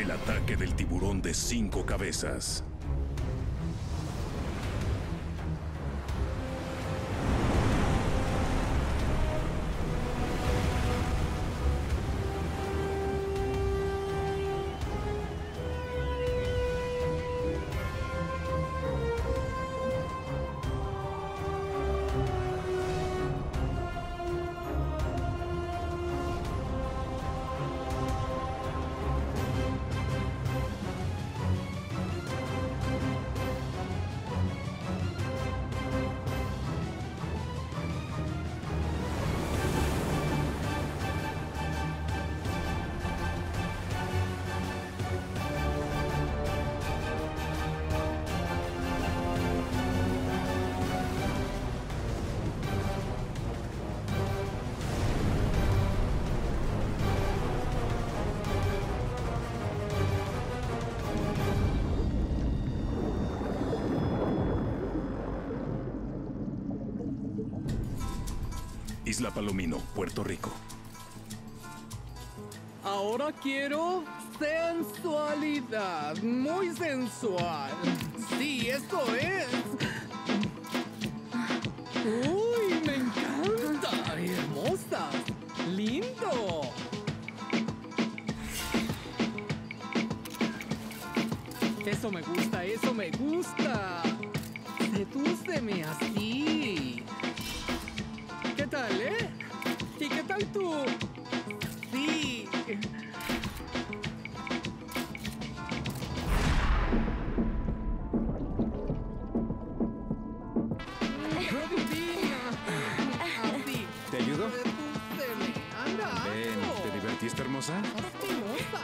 El ataque del tiburón de 5 cabezas. Isla Palomino, Puerto Rico. Ahora quiero sensualidad, muy sensual. Sí, eso es. Uy, me encanta. Hermosa. Lindo. Eso me gusta, eso me gusta. Sedúceme así. ¿Qué tal, eh? ¿Y qué tal tú? Sí. ¡Divina! Así. ¿Te ayudo? Sedúceme. Anda, Ven, hazlo. ¿te divertiste, hermosa? ¡Qué hermosa!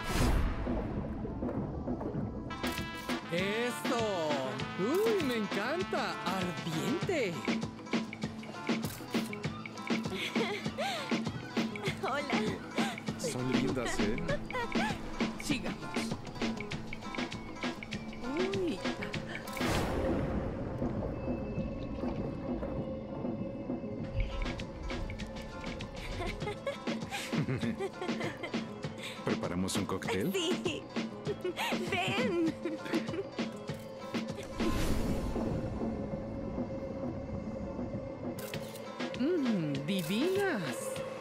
¡Eso! ¡Uy, me encanta! ¡Ardiente! Hola. Son lindas, ¿eh? Sigamos. Uy. ¿Preparamos un cóctel? Sí. Ven. Divinas.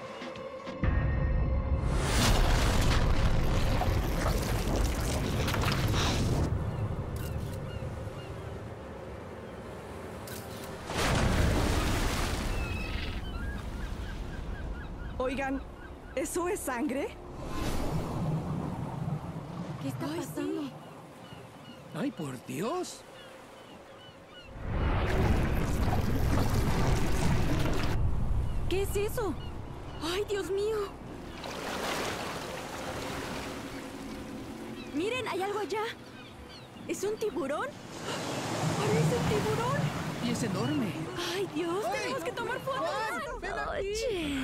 Oigan, ¿eso es sangre? ¿Qué está pasando? ¡Ay, por Dios! ¿Qué es eso? ¡Ay, Dios mío! Miren, hay algo allá. ¿Es un tiburón? ¡Parece un tiburón! Y es enorme. ¡Ay, Dios! ¡Ay! ¡Tenemos que tomar fotos! ¡Juan, ven aquí! Oye.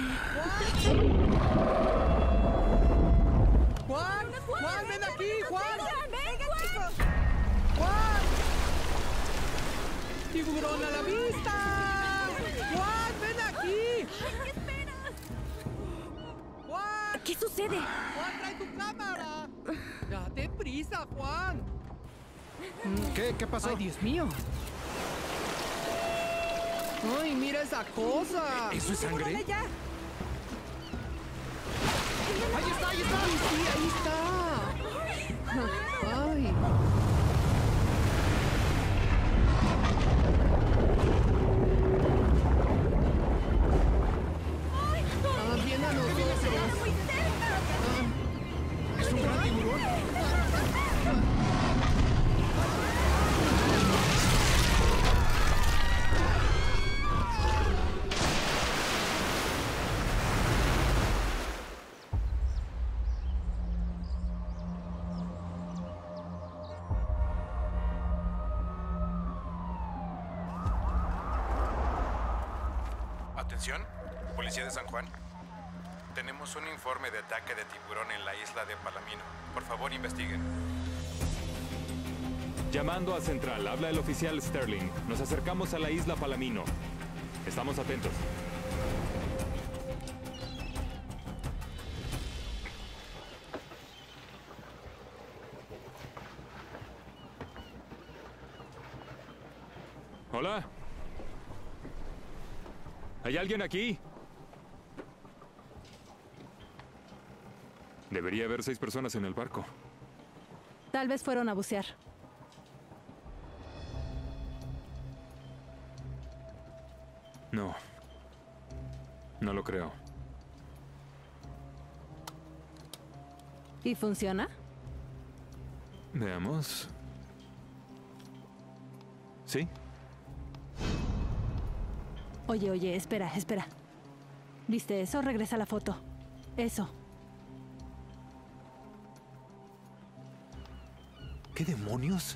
¡Juan! ¡Juan, ven aquí! ¡Juan! ¡Venga, chicos! ¡Juan! ¡Tiburón a la vista! ¡Juan, ven aquí! ¿Qué esperas? ¡Juan! ¿Qué sucede? ¡Juan, trae tu cámara! ¡Date prisa, Juan! ¿Qué pasó? ¡Ay, Dios mío! ¡Ay, mira esa cosa! ¿Eso es sangre? ¡Ya! ¡Ahí está, ahí está! ¡Sí, ahí está! ¡Ay! ¡Ah, bien a nosotros! ¡Muy cerca! ¿Es un gran tiburón? Atención, Policía de San Juan. Tenemos un informe de ataque de tiburón en la isla de Palomino. Por favor, investiguen. Llamando a Central, habla el oficial Sterling. Nos acercamos a la isla Palomino. Estamos atentos. Hola. ¿Hay alguien aquí? Debería haber 6 personas en el barco. Tal vez fueron a bucear. No. No lo creo. ¿Y funciona? Veamos. ¿Sí? Oye, espera. ¿Viste eso? Regresa la foto. Eso. ¿Qué demonios?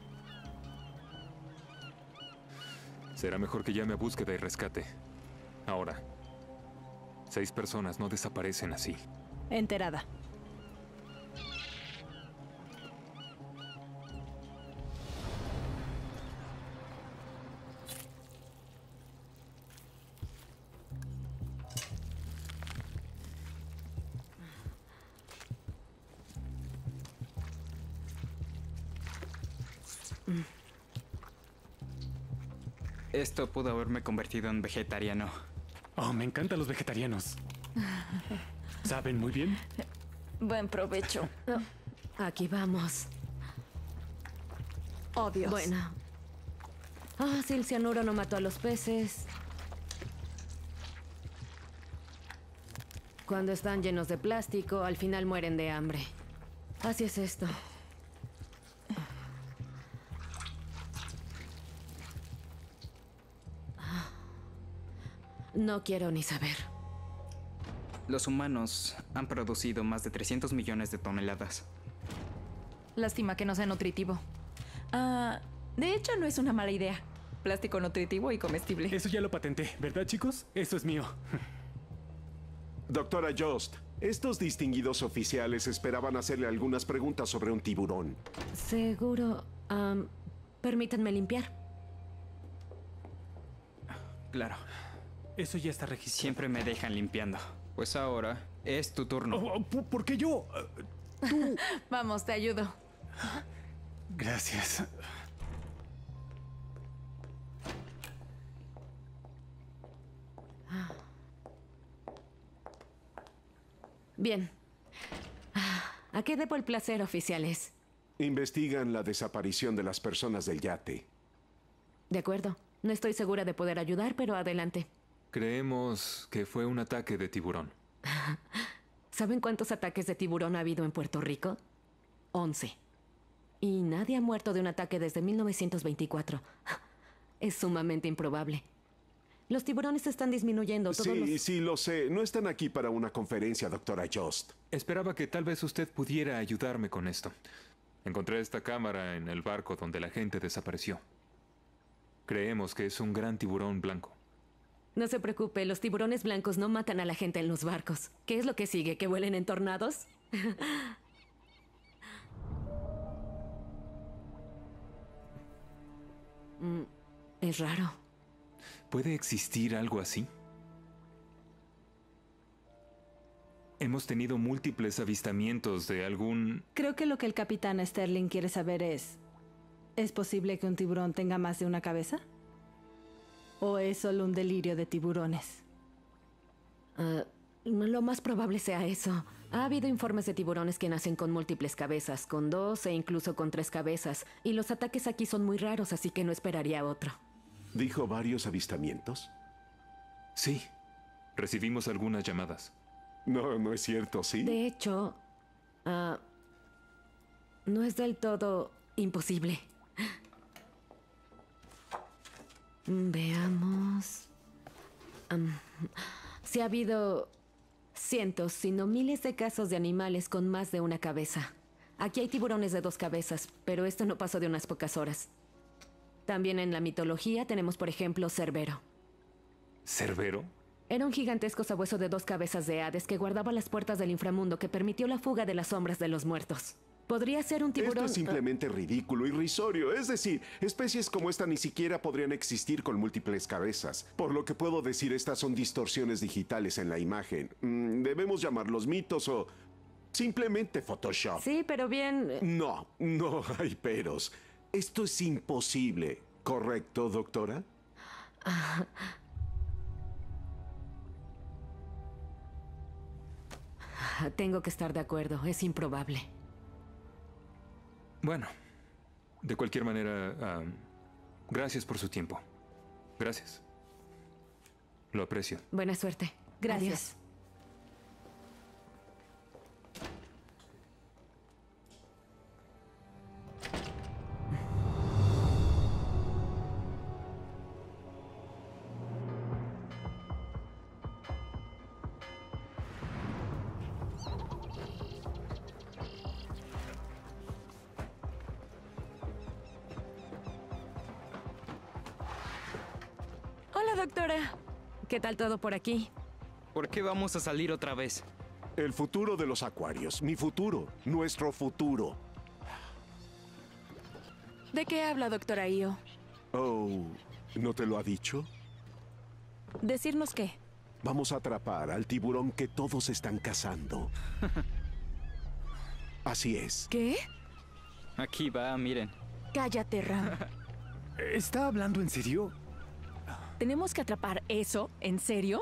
Será mejor que llame a búsqueda y rescate. Ahora. 6 personas no desaparecen así. Enterada. Esto pudo haberme convertido en vegetariano. Oh, me encantan los vegetarianos. ¿Saben muy bien? Buen provecho. Aquí vamos. Oh, Dios. Bueno. Si el cianuro no mató a los peces. Cuando están llenos de plástico, al final mueren de hambre. Así es esto. No quiero ni saber. Los humanos han producido más de 300 millones de toneladas. Lástima que no sea nutritivo. De hecho, no es una mala idea. Plástico nutritivo y comestible. Eso ya lo patenté, ¿verdad, chicos? Eso es mío. Doctora Jost, estos distinguidos oficiales esperaban hacerle algunas preguntas sobre un tiburón. Seguro. Permítanme limpiar. Claro. Eso ya está registrado. Siempre me dejan limpiando. Pues ahora es tu turno. ¿Por qué yo? Tú. Vamos, te ayudo. Gracias. Bien. ¿A qué debo el placer, oficiales? Investigan la desaparición de las personas del yate. De acuerdo. No estoy segura de poder ayudar, pero adelante. Creemos que fue un ataque de tiburón. ¿Saben cuántos ataques de tiburón ha habido en Puerto Rico? 11. Y nadie ha muerto de un ataque desde 1924. Es sumamente improbable. Los tiburones están disminuyendo. Sí, lo sé. No están aquí para una conferencia, doctora Jost. Esperaba que tal vez usted pudiera ayudarme con esto. Encontré esta cámara en el barco donde la gente desapareció. Creemos que es un gran tiburón blanco. No se preocupe, los tiburones blancos no matan a la gente en los barcos. ¿Qué es lo que sigue? ¿Que vuelen en tornados? Es raro. ¿Puede existir algo así? Hemos tenido múltiples avistamientos de algún... Creo que lo que el capitán Sterling quiere saber es... ¿Es posible que un tiburón tenga más de una cabeza? ¿O es solo un delirio de tiburones? Lo más probable sea eso. Ha habido informes de tiburones que nacen con múltiples cabezas, con 2 e incluso con 3 cabezas. Y los ataques aquí son muy raros, así que no esperaría otro. ¿Dijo varios avistamientos? Sí. Recibimos algunas llamadas. No es cierto, ¿sí? De hecho, no es del todo imposible. Veamos. Sí ha habido cientos, si no miles de casos de animales con más de una cabeza. Aquí hay tiburones de 2 cabezas, pero esto no pasó de unas pocas horas. También en la mitología tenemos, por ejemplo, Cerbero. ¿Cerbero? Era un gigantesco sabueso de 2 cabezas de Hades que guardaba las puertas del inframundo que permitió la fuga de las sombras de los muertos. Podría ser un tiburón... Esto es simplemente ridículo, irrisorio. Es decir, especies como esta ni siquiera podrían existir con múltiples cabezas. Por lo que puedo decir, estas son distorsiones digitales en la imagen. Debemos llamarlos mitos o simplemente Photoshop. Sí, pero bien... No hay peros. Esto es imposible. ¿Correcto, doctora? Tengo que estar de acuerdo. Es improbable. Bueno, de cualquier manera, gracias por su tiempo. Gracias. Lo aprecio. Buena suerte. Gracias. Hola, doctora. ¿Qué tal todo por aquí? ¿Por qué vamos a salir otra vez? El futuro de los acuarios. Mi futuro. Nuestro futuro. ¿De qué habla, doctora Io? Oh, ¿no te lo ha dicho? ¿Decirnos qué? Vamos a atrapar al tiburón que todos están cazando. Así es. ¿Qué? Aquí va, miren. Cállate, Ram. ¿Está hablando en serio? ¿Tenemos que atrapar eso? ¿En serio?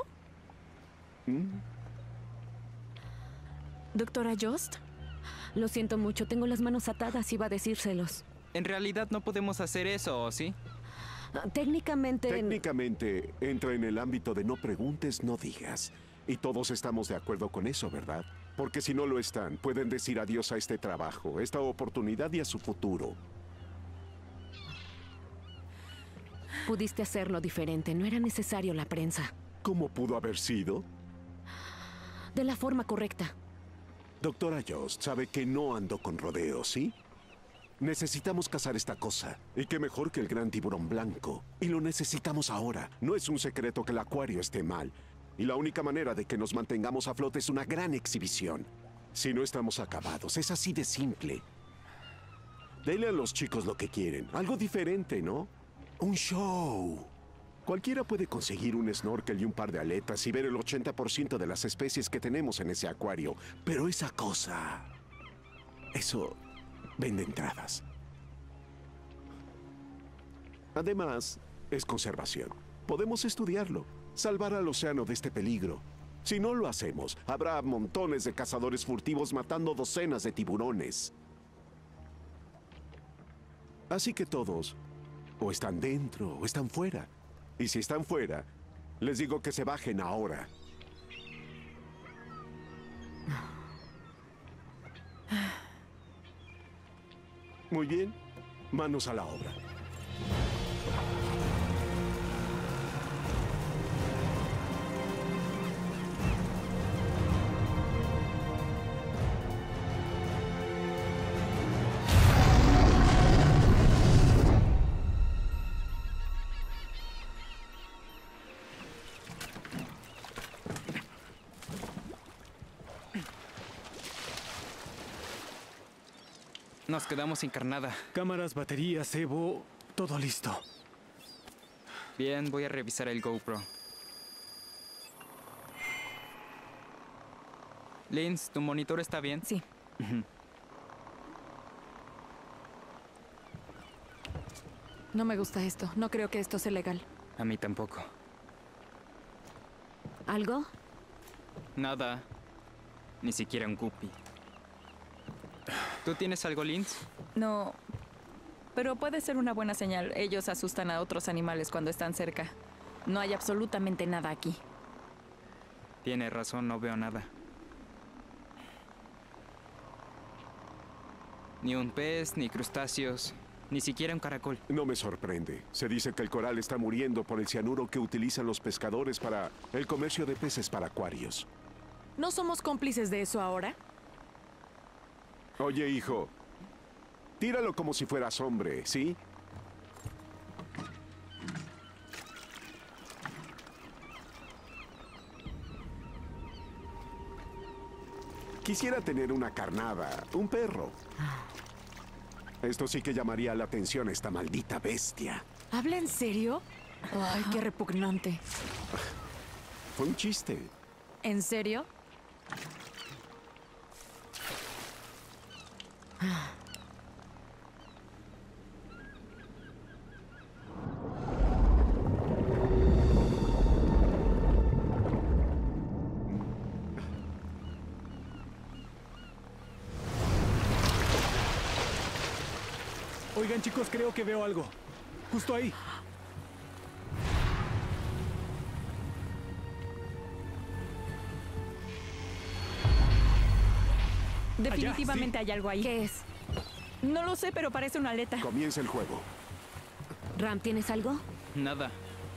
¿Doctora Jost? Lo siento mucho. Tengo las manos atadas. Iba a decírselos. En realidad no podemos hacer eso, ¿o sí? Técnicamente... Técnicamente entra en el ámbito de no preguntes, no digas. Y todos estamos de acuerdo con eso, ¿verdad? Porque si no lo están, pueden decir adiós a este trabajo, esta oportunidad y a su futuro. Pudiste hacerlo diferente. No era necesario la prensa. ¿Cómo pudo haber sido? De la forma correcta. Doctora Jost sabe que no ando con rodeos, ¿sí? Necesitamos cazar esta cosa. Y qué mejor que el gran tiburón blanco. Y lo necesitamos ahora. No es un secreto que el acuario esté mal. Y la única manera de que nos mantengamos a flote es una gran exhibición. Si no estamos acabados, es así de simple. Denle a los chicos lo que quieren. Algo diferente, ¿no? Un show. Cualquiera puede conseguir un snorkel y un par de aletas y ver el 80% de las especies que tenemos en ese acuario. Pero esa cosa... Eso... vende entradas. Además, es conservación. Podemos estudiarlo. Salvar al océano de este peligro. Si no lo hacemos, habrá montones de cazadores furtivos matando docenas de tiburones. Así que todos... o están dentro o están fuera. Y si están fuera, les digo que se bajen ahora. Muy bien, manos a la obra. Nos quedamos sin carnada. Cámaras, baterías, Evo, todo listo. Bien, voy a revisar el GoPro. Linz, ¿tu monitor está bien? Sí. No me gusta esto. No creo que esto sea legal. A mí tampoco. ¿Algo? Nada. Ni siquiera un guppy. ¿Tú tienes algo, Linz? No. Pero puede ser una buena señal. Ellos asustan a otros animales cuando están cerca. No hay absolutamente nada aquí. Tiene razón, no veo nada. Ni un pez, ni crustáceos, ni siquiera un caracol. No me sorprende. Se dice que el coral está muriendo por el cianuro que utilizan los pescadores para el comercio de peces para acuarios. ¿No somos cómplices de eso ahora? Oye, hijo, tíralo como si fueras hombre, ¿sí? Quisiera tener una carnada, un perro. Esto sí que llamaría la atención a esta maldita bestia. ¿Habla en serio? Ay, qué repugnante. Fue un chiste. ¿En serio? Oigan, chicos, creo que veo algo. Justo ahí. Definitivamente hay algo ahí. ¿Qué es? No lo sé, pero parece una aleta. Comienza el juego. Ram, ¿tienes algo? Nada.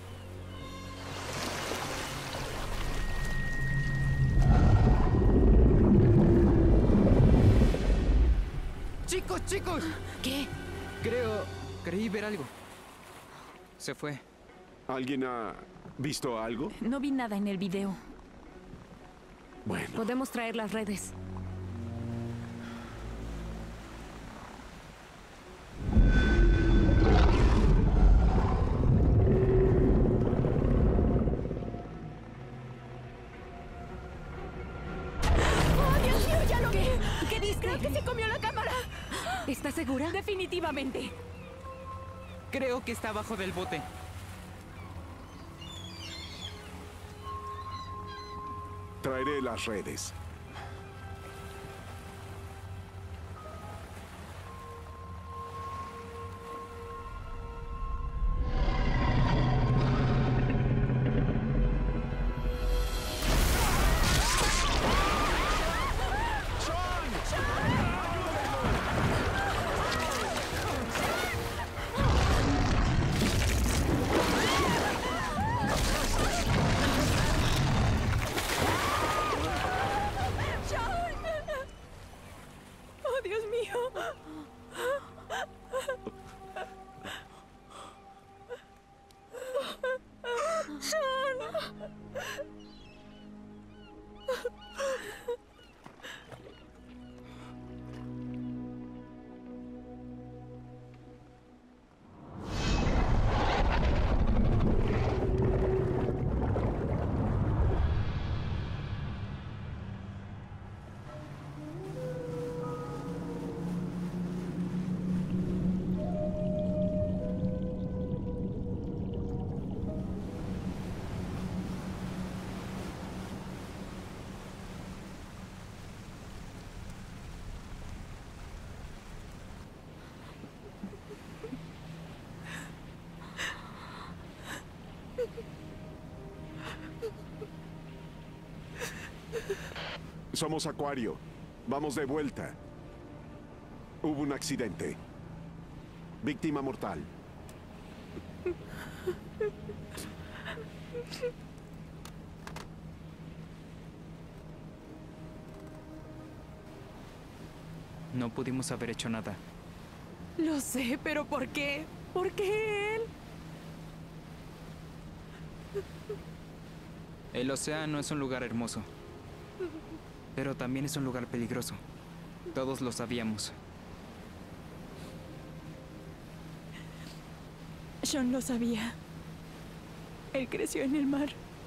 ¡Chicos, chicos! ¿Qué? Creí ver algo. Se fue. ¿Alguien ha visto algo? No vi nada en el video. Bueno, Podemos traer las redes. ¡Oh, Dios mío, ya lo vi! ¿Qué viste? Creo que se comió la cámara. ¿Estás segura? Definitivamente. Creo que está abajo del bote. traeré las redes. ¡Oh, Dios mío! Somos Acuario. Vamos de vuelta. Hubo un accidente. Víctima mortal. No pudimos haber hecho nada. Lo sé, pero ¿por qué? ¿Por qué él? El océano es un lugar hermoso, pero también es un lugar peligroso. Todos lo sabíamos. Sean lo sabía. Él creció en el mar.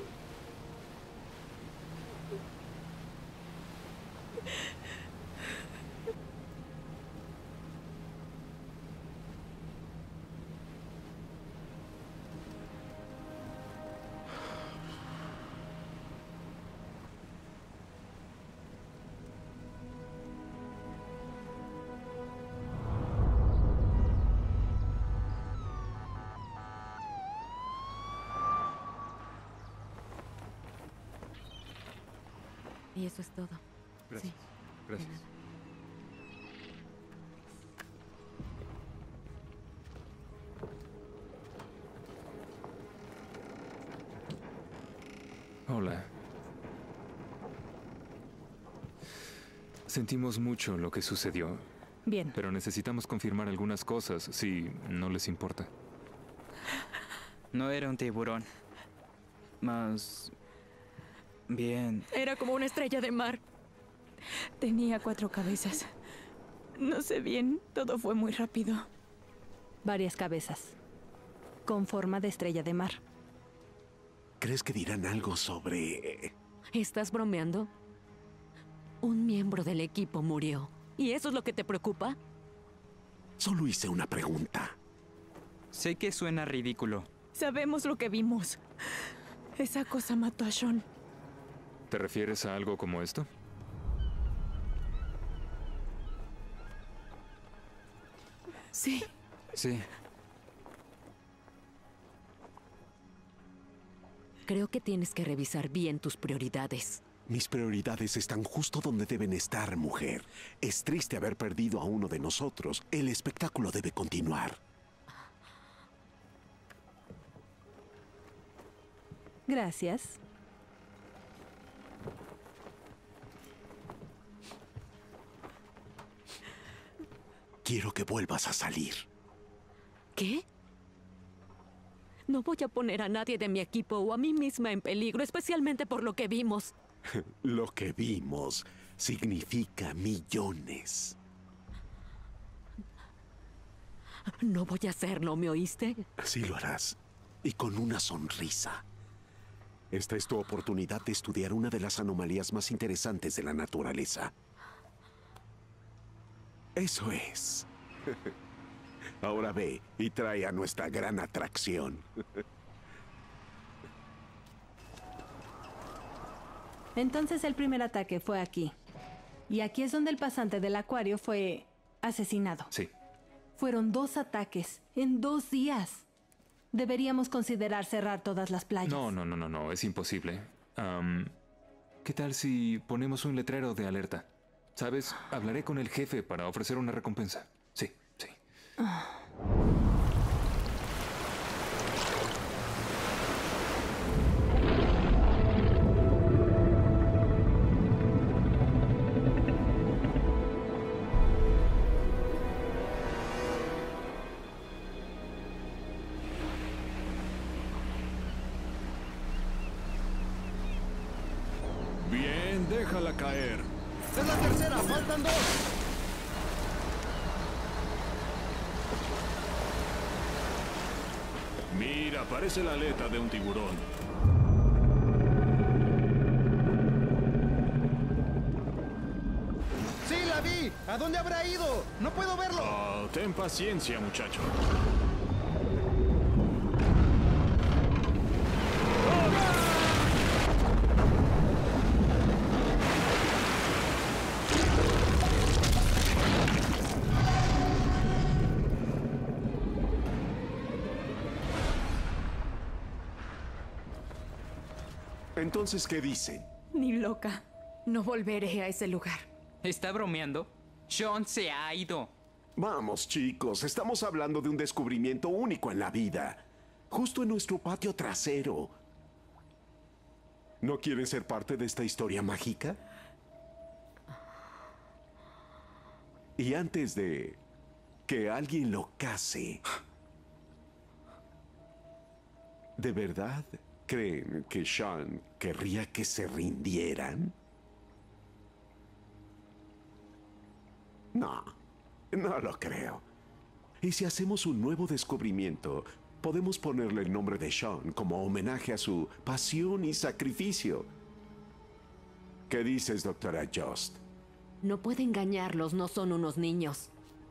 Y eso es todo. Gracias. Sí. Gracias. Hola. Sentimos mucho lo que sucedió, Bien. pero necesitamos confirmar algunas cosas, si no les importa. No era un tiburón. Más bien, Era como una estrella de mar. Tenía 4 cabezas. No sé bien, todo fue muy rápido. Varias cabezas. Con forma de estrella de mar. ¿Crees que dirán algo sobre...? ¿Estás bromeando? Un miembro del equipo murió. ¿Y eso es lo que te preocupa? Solo hice una pregunta. sé que suena ridículo. Sabemos lo que vimos. Esa cosa mató a Sean. ¿Te refieres a algo como esto? Sí, Sí. Creo que tienes que revisar bien tus prioridades. Mis prioridades están justo donde deben estar, mujer. Es triste haber perdido a uno de nosotros. El espectáculo debe continuar. Gracias. Quiero que vuelvas a salir. ¿Qué? No voy a poner a nadie de mi equipo o a mí misma en peligro, especialmente por lo que vimos. Lo que vimos significa millones. No voy a hacerlo, ¿me oíste? Sí lo harás. Y con una sonrisa. Esta es tu oportunidad de estudiar una de las anomalías más interesantes de la naturaleza. Eso es. Ahora ve y trae a nuestra gran atracción. Entonces el primer ataque fue aquí. Y aquí es donde el pasante del acuario fue asesinado. Sí. Fueron 2 ataques en 2 días. Deberíamos considerar cerrar todas las playas. No, es imposible. ¿Qué tal si ponemos un letrero de alerta? ¿Sabes? Hablaré con el jefe para ofrecer una recompensa. Sí. Bien, déjala caer. ¡Es la tercera! ¡Faltan 2! Mira, parece la aleta de un tiburón. ¡Sí, la vi! ¿A dónde habrá ido? ¡No puedo verlo! Oh, ten paciencia, muchacho. Entonces, ¿qué dicen? Ni loca. No volveré a ese lugar. ¿Está bromeando? Sean se ha ido. Vamos, chicos, estamos hablando de un descubrimiento único en la vida. Justo en nuestro patio trasero. ¿No quieren ser parte de esta historia mágica? Y antes de que alguien lo case, ¿de verdad creen que Sean querría que se rindieran? No, no lo creo. Y si hacemos un nuevo descubrimiento, podemos ponerle el nombre de Sean como homenaje a su pasión y sacrificio. ¿Qué dices, doctora Jost? No puede engañarlos, no son unos niños.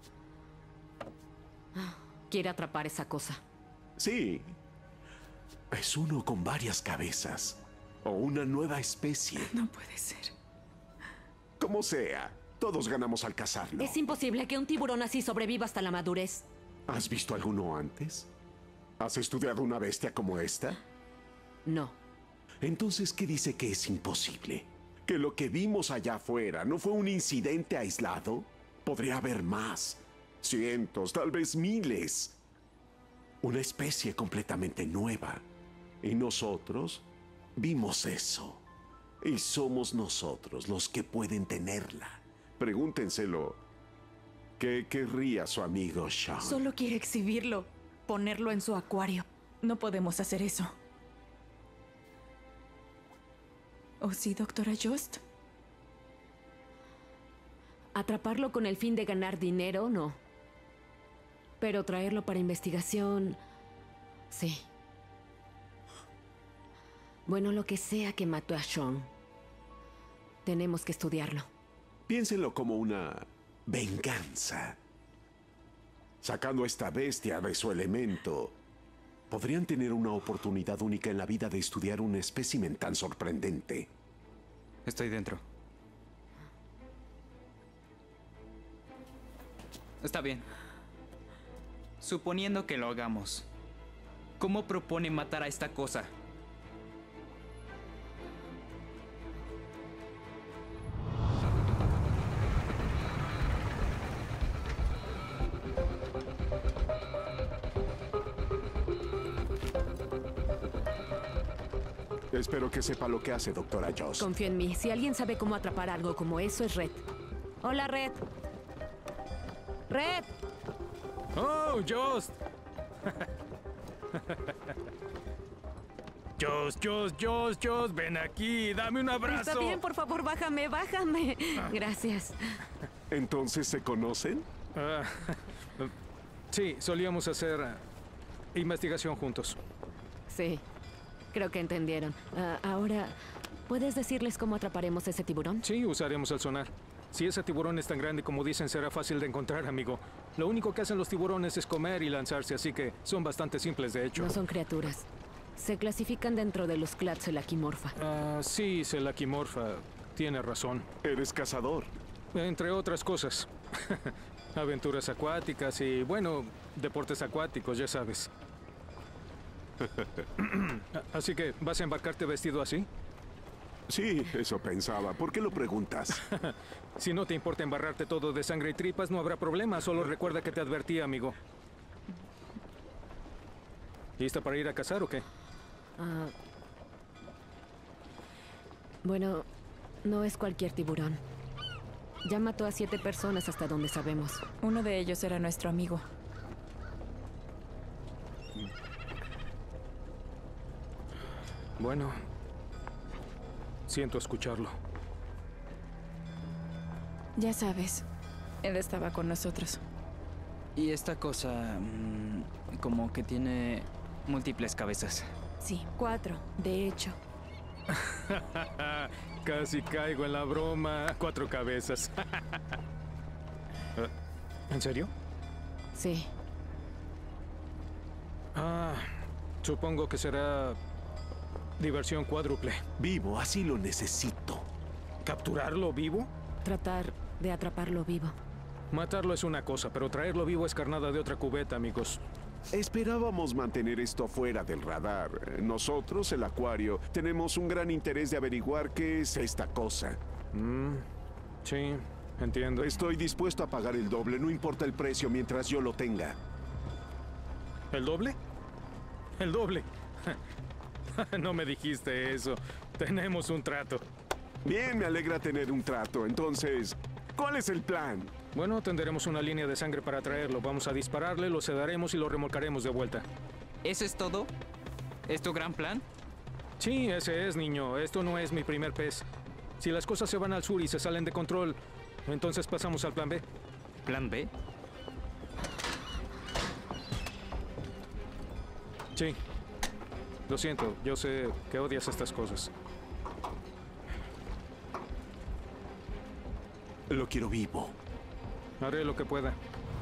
Quiere atrapar esa cosa. Sí. Es uno con varias cabezas. O una nueva especie. No puede ser. Como sea, todos ganamos al cazarlo. Es imposible que un tiburón así sobreviva hasta la madurez. ¿Has visto alguno antes? ¿Has estudiado una bestia como esta? No. Entonces, ¿qué dice que es imposible? ¿Que lo que vimos allá afuera no fue un incidente aislado? Podría haber más. Cientos, tal vez miles. Una especie completamente nueva. Y nosotros vimos eso. Y somos nosotros los que pueden tenerla. Pregúntenselo. ¿Qué querría su amigo Sean? Solo quiere exhibirlo, ponerlo en su acuario. No podemos hacer eso. ¿O sí, doctora Jost? Atraparlo con el fin de ganar dinero, no. Pero traerlo para investigación, sí. Bueno, lo que sea que mató a Sean, tenemos que estudiarlo. Piénsenlo como una venganza. Sacando a esta bestia de su elemento, podrían tener una oportunidad única en la vida de estudiar un espécimen tan sorprendente. Estoy dentro. Está bien. Suponiendo que lo hagamos, ¿cómo propone matar a esta cosa? Espero que sepa lo que hace, doctora Joss. Confío en mí. Si alguien sabe cómo atrapar algo como eso, es Red. Hola, Red. ¡Red! ¡Oh, Joss! Joss, ven aquí, dame un abrazo. Está bien, por favor, bájame. Gracias. ¿Entonces se conocen? Sí, solíamos hacer investigación juntos. Sí, creo que entendieron. Ahora, ¿puedes decirles cómo atraparemos ese tiburón? Sí, usaremos el sonar. Si ese tiburón es tan grande como dicen, será fácil de encontrar, amigo. Lo único que hacen los tiburones es comer y lanzarse, así que son bastante simples, de hecho. No son criaturas. Se clasifican dentro de los clad selaquimorfa. Sí, selaquimorfa. Tiene razón. ¿Eres cazador? Entre otras cosas. Aventuras acuáticas y, bueno, deportes acuáticos, ya sabes. Así que, ¿vas a embarcarte vestido así? Sí, eso pensaba. ¿Por qué lo preguntas? Si no te importa embarrarte todo de sangre y tripas, no habrá problema. Solo recuerda que te advertí, amigo. ¿Lista para ir a cazar o qué? Bueno, no es cualquier tiburón. Ya mató a 7 personas hasta donde sabemos. Uno de ellos era nuestro amigo. Bueno, siento escucharlo. Ya sabes, él estaba con nosotros. Y esta cosa, como que tiene múltiples cabezas. Sí, 4, de hecho. Casi caigo en la broma. 4 cabezas. ¿En serio? Sí. Supongo que será diversión cuádruple. Vivo, así lo necesito. ¿Capturarlo vivo? Tratar de atraparlo vivo. Matarlo es una cosa, pero traerlo vivo es carnada de otra cubeta, amigos. Esperábamos mantener esto fuera del radar. Nosotros, el Acuario, tenemos un gran interés de averiguar qué es esta cosa. Sí, entiendo. Estoy dispuesto a pagar el doble, no importa el precio, mientras yo lo tenga. ¿El doble? El doble. No me dijiste eso. Tenemos un trato. Bien, me alegra tener un trato. Entonces, ¿cuál es el plan? Bueno, tenderemos una línea de sangre para traerlo. Vamos a dispararle, lo sedaremos y lo remolcaremos de vuelta. ¿Eso es todo? ¿Es tu gran plan? Sí, ese es, niño. Esto no es mi primer pez. Si las cosas se van al sur y se salen de control, entonces pasamos al plan B. ¿Plan B? Sí. Lo siento, yo sé que odias estas cosas. Lo quiero vivo. Haré lo que pueda.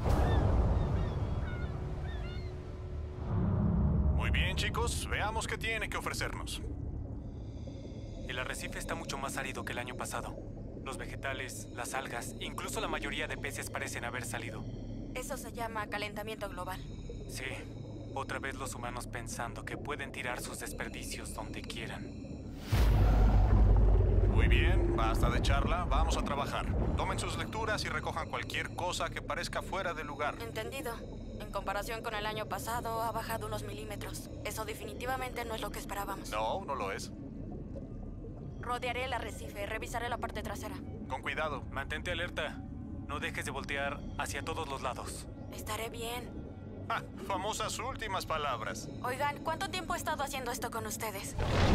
Muy bien, chicos. Veamos qué tiene que ofrecernos. El arrecife está mucho más árido que el año pasado. Los vegetales, las algas, incluso la mayoría de peces parecen haber salido. Eso se llama calentamiento global. Sí, otra vez los humanos pensando que pueden tirar sus desperdicios donde quieran. Muy bien, basta de charla, vamos a trabajar. Tomen sus lecturas y recojan cualquier cosa que parezca fuera de lugar. Entendido. En comparación con el año pasado, ha bajado unos milímetros. Eso definitivamente no es lo que esperábamos. No, no lo es. Rodearé el arrecife, revisaré la parte trasera. Con cuidado. Mantente alerta. No dejes de voltear hacia todos los lados. Estaré bien. Famosas últimas palabras. Oigan, ¿cuánto tiempo he estado haciendo esto con ustedes?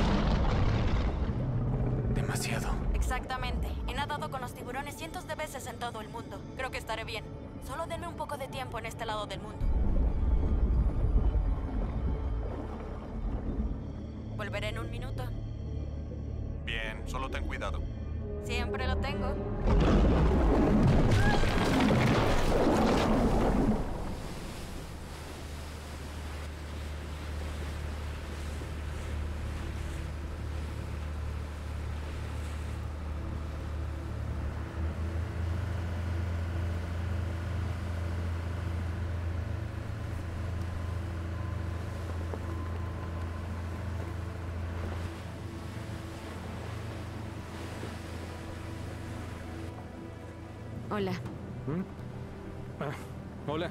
Demasiado. Exactamente. He nadado con los tiburones cientos de veces en todo el mundo. Creo que estaré bien. Solo denme un poco de tiempo en este lado del mundo. Volveré en un minuto. Bien, solo ten cuidado. Siempre lo tengo. Hola. Hola.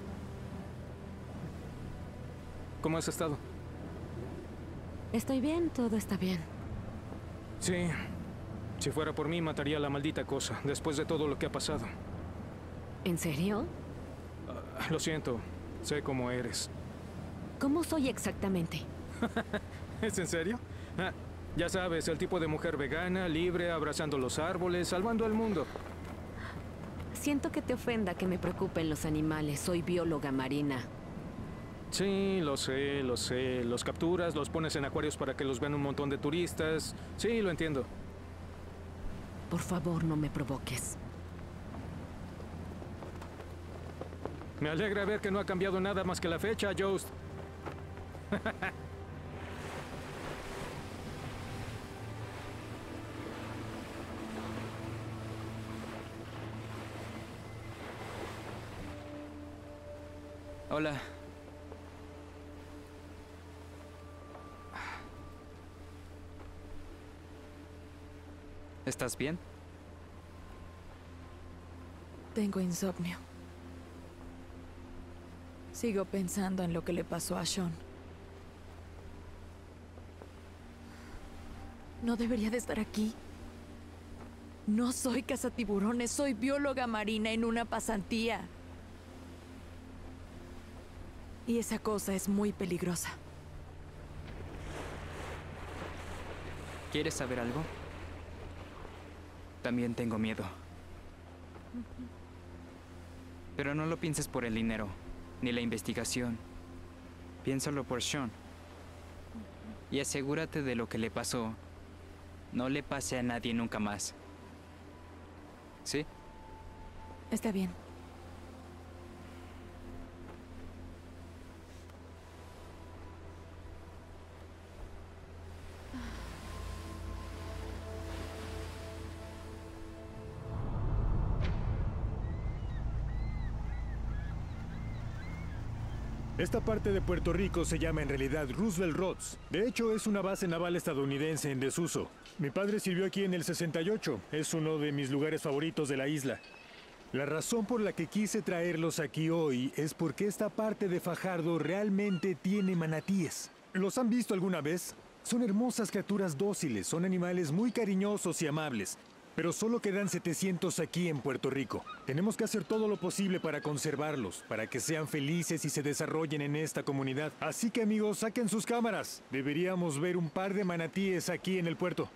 ¿Cómo has estado? Estoy bien, todo está bien. Sí. Si fuera por mí, mataría a la maldita cosa, después de todo lo que ha pasado. ¿En serio? Lo siento. Sé cómo eres. ¿Cómo soy exactamente? ¿Es en serio? Ya sabes, el tipo de mujer vegana, libre, abrazando los árboles, salvando al mundo. Siento que te ofenda que me preocupen los animales. Soy bióloga marina. Sí, lo sé, lo sé. Los capturas, los pones en acuarios para que los vean un montón de turistas. Sí, lo entiendo. Por favor, no me provoques. Me alegra ver que no ha cambiado nada más que la fecha, Jost. Hola. ¿Estás bien? Tengo insomnio. Sigo pensando en lo que le pasó a Sean. No debería de estar aquí. No soy cazatiburones, soy bióloga marina en una pasantía. Y esa cosa es muy peligrosa. ¿Quieres saber algo? También tengo miedo. Pero no lo pienses por el dinero, ni la investigación. Piénsalo por Sean. Y asegúrate de lo que le pasó. No le pase a nadie nunca más. ¿Sí? Está bien. Esta parte de Puerto Rico se llama en realidad Roosevelt Roads. De hecho, es una base naval estadounidense en desuso. Mi padre sirvió aquí en el 68. Es uno de mis lugares favoritos de la isla. La razón por la que quise traerlos aquí hoy es porque esta parte de Fajardo realmente tiene manatíes. ¿Los han visto alguna vez? Son hermosas criaturas dóciles, son animales muy cariñosos y amables. Pero solo quedan 700 aquí en Puerto Rico. Tenemos que hacer todo lo posible para conservarlos, para que sean felices y se desarrollen en esta comunidad. Así que, amigos, saquen sus cámaras. Deberíamos ver un par de manatíes aquí en el puerto.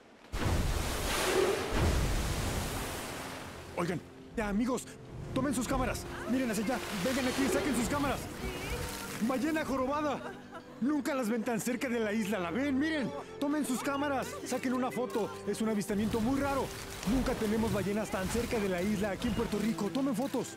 Oigan, ya, amigos, tomen sus cámaras. Miren hacia allá. Vengan aquí, saquen sus cámaras. ¡Ballena jorobada! Nunca las ven tan cerca de la isla, ¿la ven? ¡Miren! ¡Tomen sus cámaras! ¡Saquen una foto! Es un avistamiento muy raro. Nunca tenemos ballenas tan cerca de la isla aquí en Puerto Rico. ¡Tomen fotos!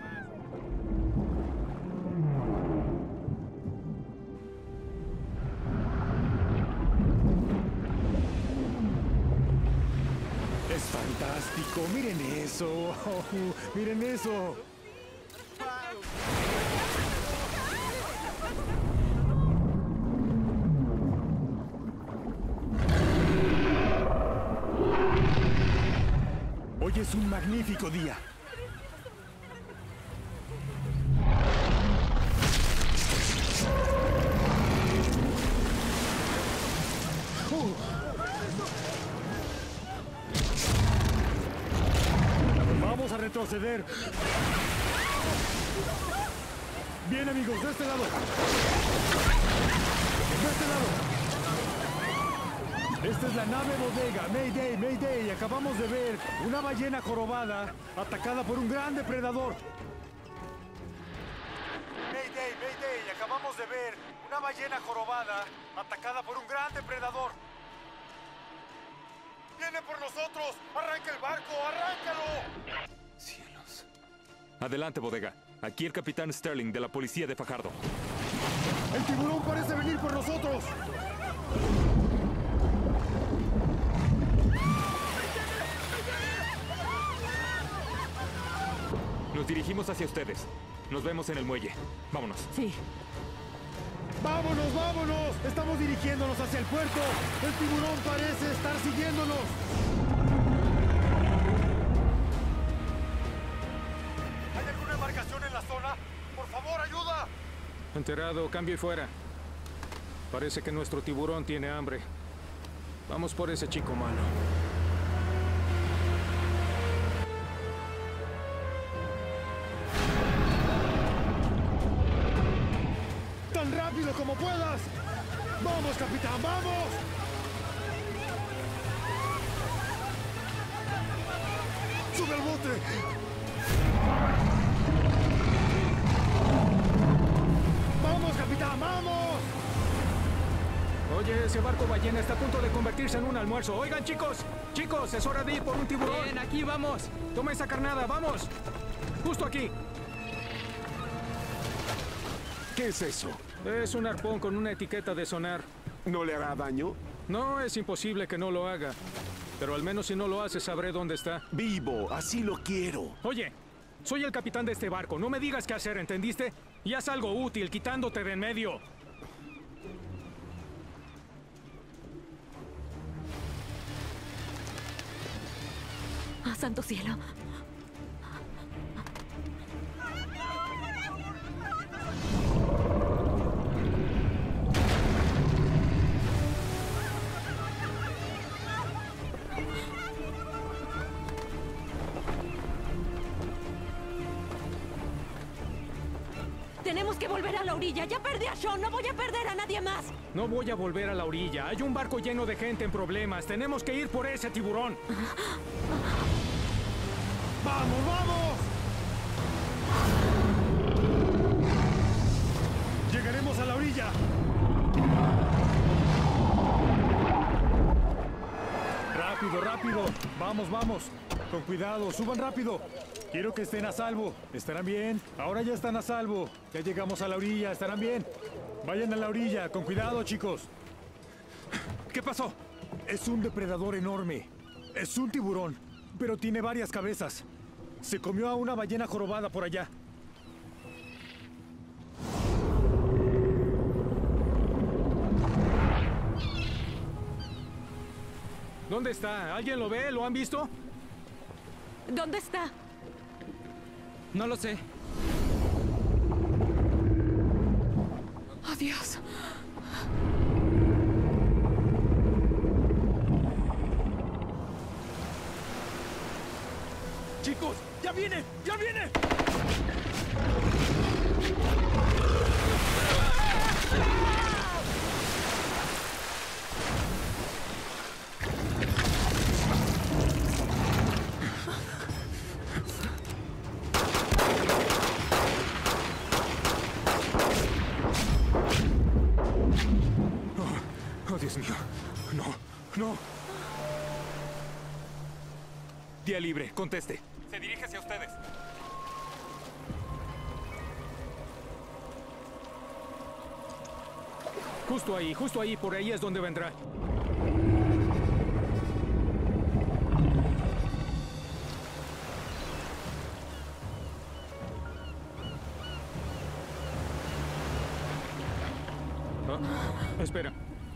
¡Es fantástico! ¡Miren eso! ¡Miren eso! Hoy es un magnífico día. Vamos a retroceder. Bien, amigos, de este lado. De este lado. Esta es la nave bodega. Mayday, Mayday. Acabamos de ver una ballena jorobada atacada por un gran depredador. Mayday, Mayday. Acabamos de ver una ballena jorobada atacada por un gran depredador. ¡Viene por nosotros! ¡Arranca el barco! ¡Arráncalo! Cielos. Adelante, bodega. Aquí el capitán Sterling de la policía de Fajardo. ¡El tiburón parece venir por nosotros! Nos dirigimos hacia ustedes. Nos vemos en el muelle. Vámonos. Sí. ¡Vámonos, vámonos! Estamos dirigiéndonos hacia el puerto. El tiburón parece estar siguiéndonos. Enterado, cambio y fuera. Parece que nuestro tiburón tiene hambre. Vamos por ese chico malo. ¡Tan rápido como puedas! ¡Vamos, capitán, vamos! ¡Sube al bote! ¡Vamos, capitán, vamos! Oye, ese barco ballena está a punto de convertirse en un almuerzo. Oigan, chicos, chicos, es hora de ir por un tiburón. Bien, aquí vamos. Toma esa carnada, vamos. Justo aquí. ¿Qué es eso? Es un arpón con una etiqueta de sonar. ¿No le hará daño? No, es imposible que no lo haga. Pero al menos si no lo hace, sabré dónde está. Vivo, así lo quiero. Oye, soy el capitán de este barco. No me digas qué hacer, ¿entendiste? Y haz algo útil, quitándote de en medio. ¡Ah, santo cielo! Tenemos que volver a la orilla. Ya perdí a Sean. No voy a perder a nadie más. No voy a volver a la orilla. Hay un barco lleno de gente en problemas. Tenemos que ir por ese tiburón. ¡Vamos, vamos! ¡Llegaremos a la orilla! ¡Rápido, rápido! ¡Vamos, vamos! Con cuidado, suban rápido. Quiero que estén a salvo. ¿Estarán bien? Ahora ya están a salvo. Ya llegamos a la orilla. ¿Estarán bien? Vayan a la orilla. Con cuidado, chicos. ¿Qué pasó? Es un depredador enorme. Es un tiburón, pero tiene varias cabezas. Se comió a una ballena jorobada por allá. ¿Dónde está? ¿Alguien lo ve? ¿Lo han visto? ¿Dónde está? No lo sé. ¡Oh, Dios! ¡Chicos! ¡Ya viene! ¡Ya viene! Oh, Dios mío. No, no. Día libre, conteste. Se dirige hacia ustedes. Justo ahí, por ahí es donde vendrá. Espera.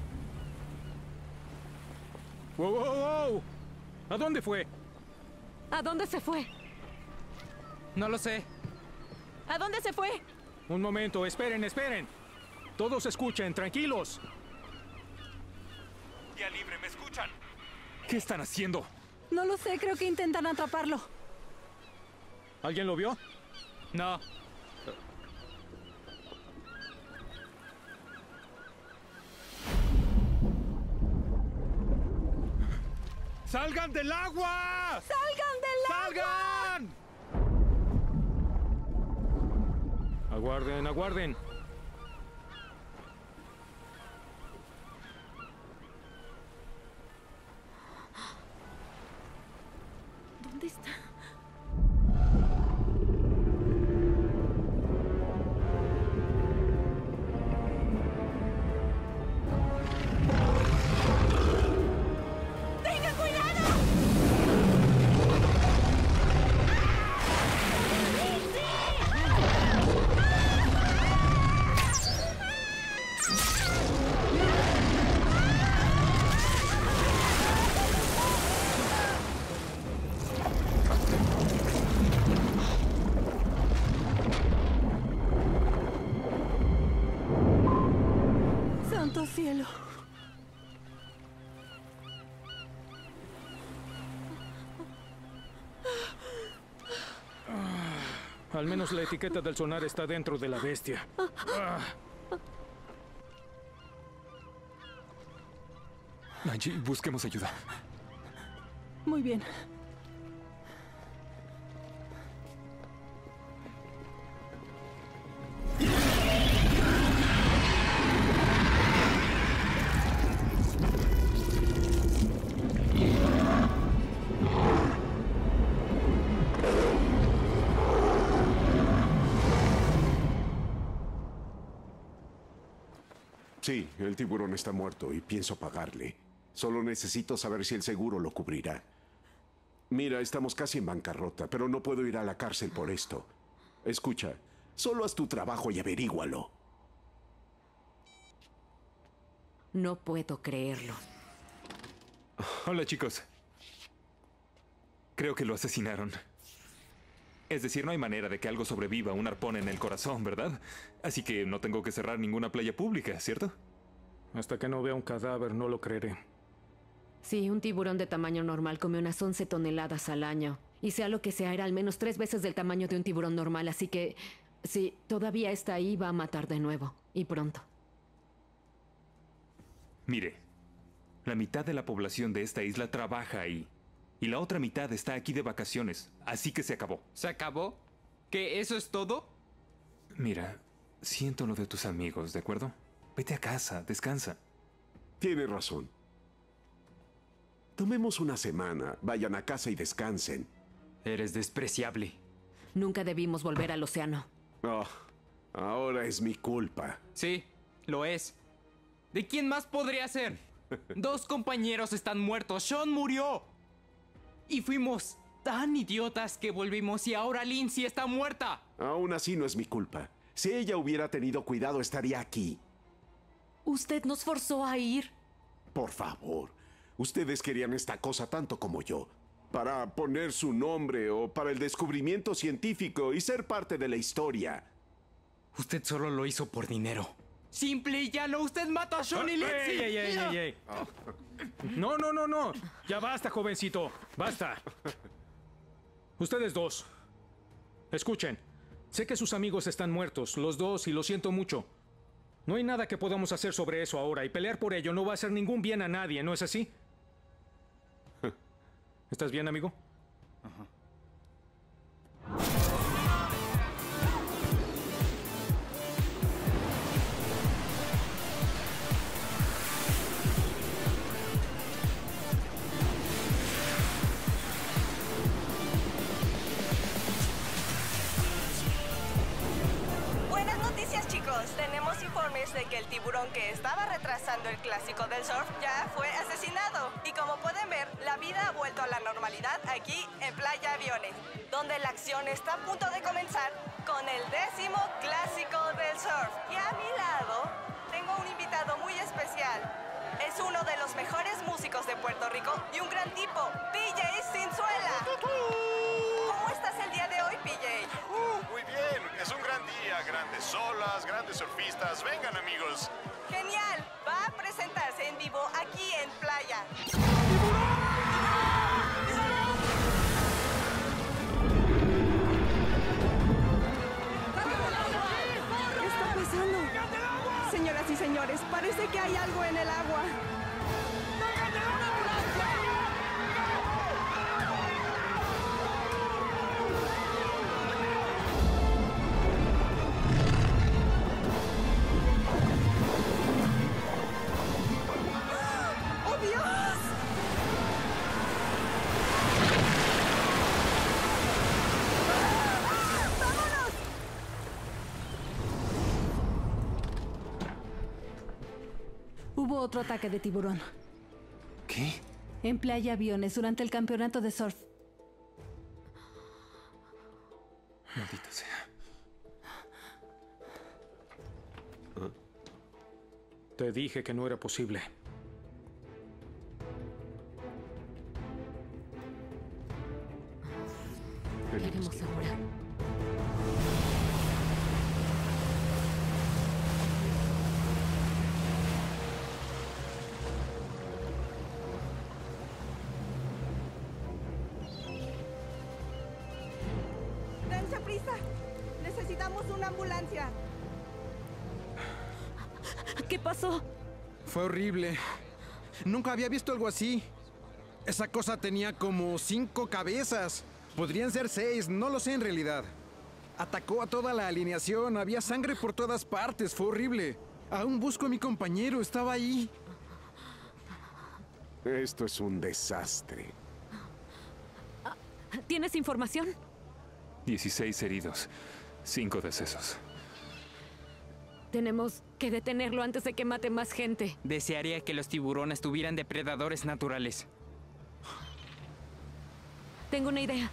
¡Wow, wow, wow! ¿A dónde fue? ¿A dónde se fue? No lo sé. ¿A dónde se fue? Un momento, esperen, esperen. Todos escuchen, tranquilos. Día libre, ¿me escuchan? ¿Qué están haciendo? No lo sé, creo que intentan atraparlo. ¿Alguien lo vio? No. ¡Salgan del agua! ¡Salgan del agua! ¡Salgan! Aguarden, aguarden. ¿Dónde está? ¡Tengan cuidado! cielo. Al menos la etiqueta del sonar está dentro de la bestia. Angie, busquemos ayuda. Muy bien. Sí, el tiburón está muerto y pienso pagarle. Solo necesito saber si el seguro lo cubrirá. Mira, estamos casi en bancarrota, pero no puedo ir a la cárcel por esto. Escucha, solo haz tu trabajo y averígualo. No puedo creerlo. Hola, chicos. Creo que lo asesinaron. Es decir, no hay manera de que algo sobreviva a un arpón en el corazón, ¿verdad? Así que no tengo que cerrar ninguna playa pública, ¿cierto? Hasta que no vea un cadáver, no lo creeré. Sí, un tiburón de tamaño normal come unas 11 toneladas al año. Y sea lo que sea, era al menos 3 veces del tamaño de un tiburón normal, así que si todavía está ahí, va a matar de nuevo. Y pronto. Mire, la mitad de la población de esta isla trabaja ahí. Y la otra mitad está aquí de vacaciones, así que se acabó. ¿Se acabó? ¿Que eso es todo? Mira, siento lo de tus amigos, ¿de acuerdo? Vete a casa, descansa. Tiene razón. Tomemos una semana, vayan a casa y descansen. Eres despreciable. Nunca debimos volver al océano. Oh, ahora es mi culpa. Sí, lo es. ¿De quién más podría ser? 2 compañeros están muertos. Sean murió. Y fuimos tan idiotas que volvimos y ahora Lindsay está muerta. Aún así no es mi culpa. Si ella hubiera tenido cuidado, estaría aquí. ¿Usted nos forzó a ir? Por favor. Ustedes querían esta cosa tanto como yo. Para poner su nombre o para el descubrimiento científico y ser parte de la historia. Usted solo lo hizo por dinero. Simple y llano, usted mató a Sean y Lindsay. ¡Ey! No. Ya basta, jovencito. Basta. Ustedes dos. Escuchen. Sé que sus amigos están muertos, los dos, y lo siento mucho. No hay nada que podamos hacer sobre eso ahora, y pelear por ello no va a hacer ningún bien a nadie, ¿no es así? ¿Estás bien, amigo? Ajá. Buenas noticias, chicos. Tenemos informes de que el tiburón que estaba retrasando el clásico del surf ya fue asesinado. Y como pueden ver, la vida ha vuelto a la normalidad aquí en Playa Aviones, donde la acción está a punto de comenzar con el 10º clásico del surf. Y a mi lado tengo un invitado muy especial. Es uno de los mejores músicos de Puerto Rico y un gran tipo, PJ Cinzuela. ¿Cómo estás el día de hoy, PJ? Muy bien, es un gran día, grandes olas, grandes surfistas. Vengan, amigos. Genial, va a presentarse en vivo aquí en Playa. ¿Qué está pasando? Señoras y señores, parece que hay algo en el agua. ¡Oh, Dios! ¡Vámonos! Hubo otro ataque de tiburón. ¿Qué? En Playa Aviones durante el campeonato de surf. Maldita sea. Te dije que no era posible. Queremos asegurar. Dense prisa. Necesitamos una ambulancia. ¿Qué pasó? Fue horrible. Nunca había visto algo así. Esa cosa tenía como 5 cabezas. Podrían ser 6, no lo sé en realidad. Atacó a toda la alineación, había sangre por todas partes, fue horrible. Aún busco a mi compañero, estaba ahí. Esto es un desastre. ¿Tienes información? 16 heridos, 5 decesos. Tenemos que detenerlo antes de que mate más gente. Desearía que los tiburones tuvieran depredadores naturales. Tengo una idea.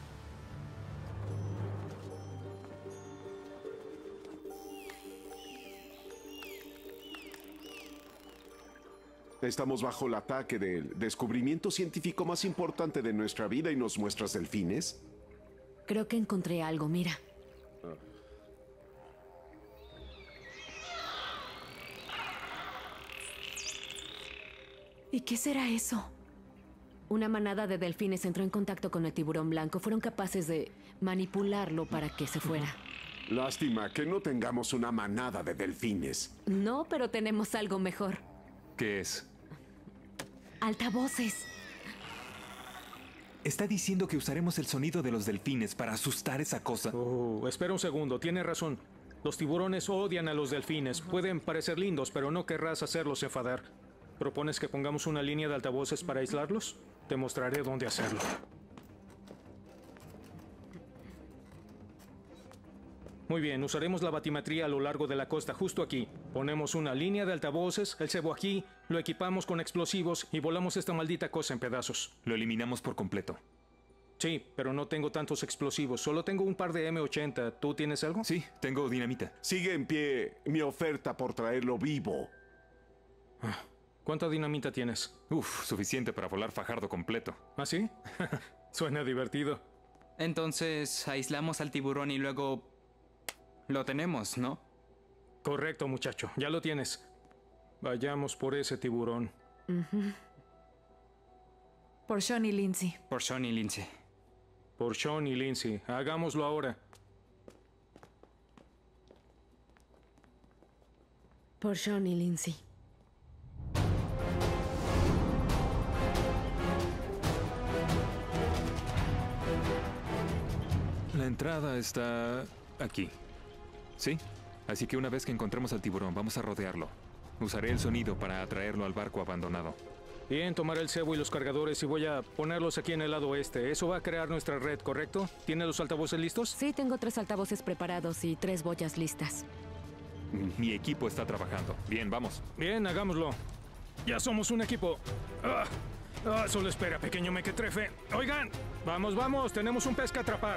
Estamos bajo el ataque del descubrimiento científico más importante de nuestra vida y nos muestras delfines. Creo que encontré algo, mira. ¿Y qué será eso? Una manada de delfines entró en contacto con el tiburón blanco. Fueron capaces de manipularlo para que se fuera. Lástima que no tengamos una manada de delfines. No, pero tenemos algo mejor. ¿Qué es? Altavoces. ¿Está diciendo que usaremos el sonido de los delfines para asustar esa cosa? Espera un segundo, tiene razón. Los tiburones odian a los delfines. Pueden parecer lindos, pero no querrás hacerlos enfadar. ¿Propones que pongamos una línea de altavoces para aislarlos? Te mostraré dónde hacerlo. Muy bien, usaremos la batimetría a lo largo de la costa, justo aquí. Ponemos una línea de altavoces, el cebo aquí, lo equipamos con explosivos y volamos esta maldita cosa en pedazos. Lo eliminamos por completo. Sí, pero no tengo tantos explosivos. Solo tengo un par de M80. ¿Tú tienes algo? Sí, tengo dinamita. Sigue en pie mi oferta por traerlo vivo. ¿Cuánta dinamita tienes? Suficiente para volar Fajardo completo. ¿Ah, sí? Suena divertido. Entonces, aislamos al tiburón y luego... lo tenemos, ¿no? Correcto, muchacho. Ya lo tienes. Vayamos por ese tiburón. Por Sean y Lindsay. Por Sean y Lindsay. Por Sean y Lindsay. Hagámoslo ahora. Por Sean y Lindsay. La entrada está aquí. ¿Sí? Así que una vez que encontremos al tiburón, vamos a rodearlo. Usaré el sonido para atraerlo al barco abandonado. Bien, tomaré el cebo y los cargadores y voy a ponerlos aquí en el lado oeste. Eso va a crear nuestra red, ¿correcto? ¿Tiene los altavoces listos? Sí, tengo 3 altavoces preparados y 3 boyas listas. Mi equipo está trabajando. Bien, vamos. Bien, hagámoslo. Ya somos un equipo. Solo espera, pequeño mequetrefe. Oigan, vamos, vamos, tenemos un pez que atrapar.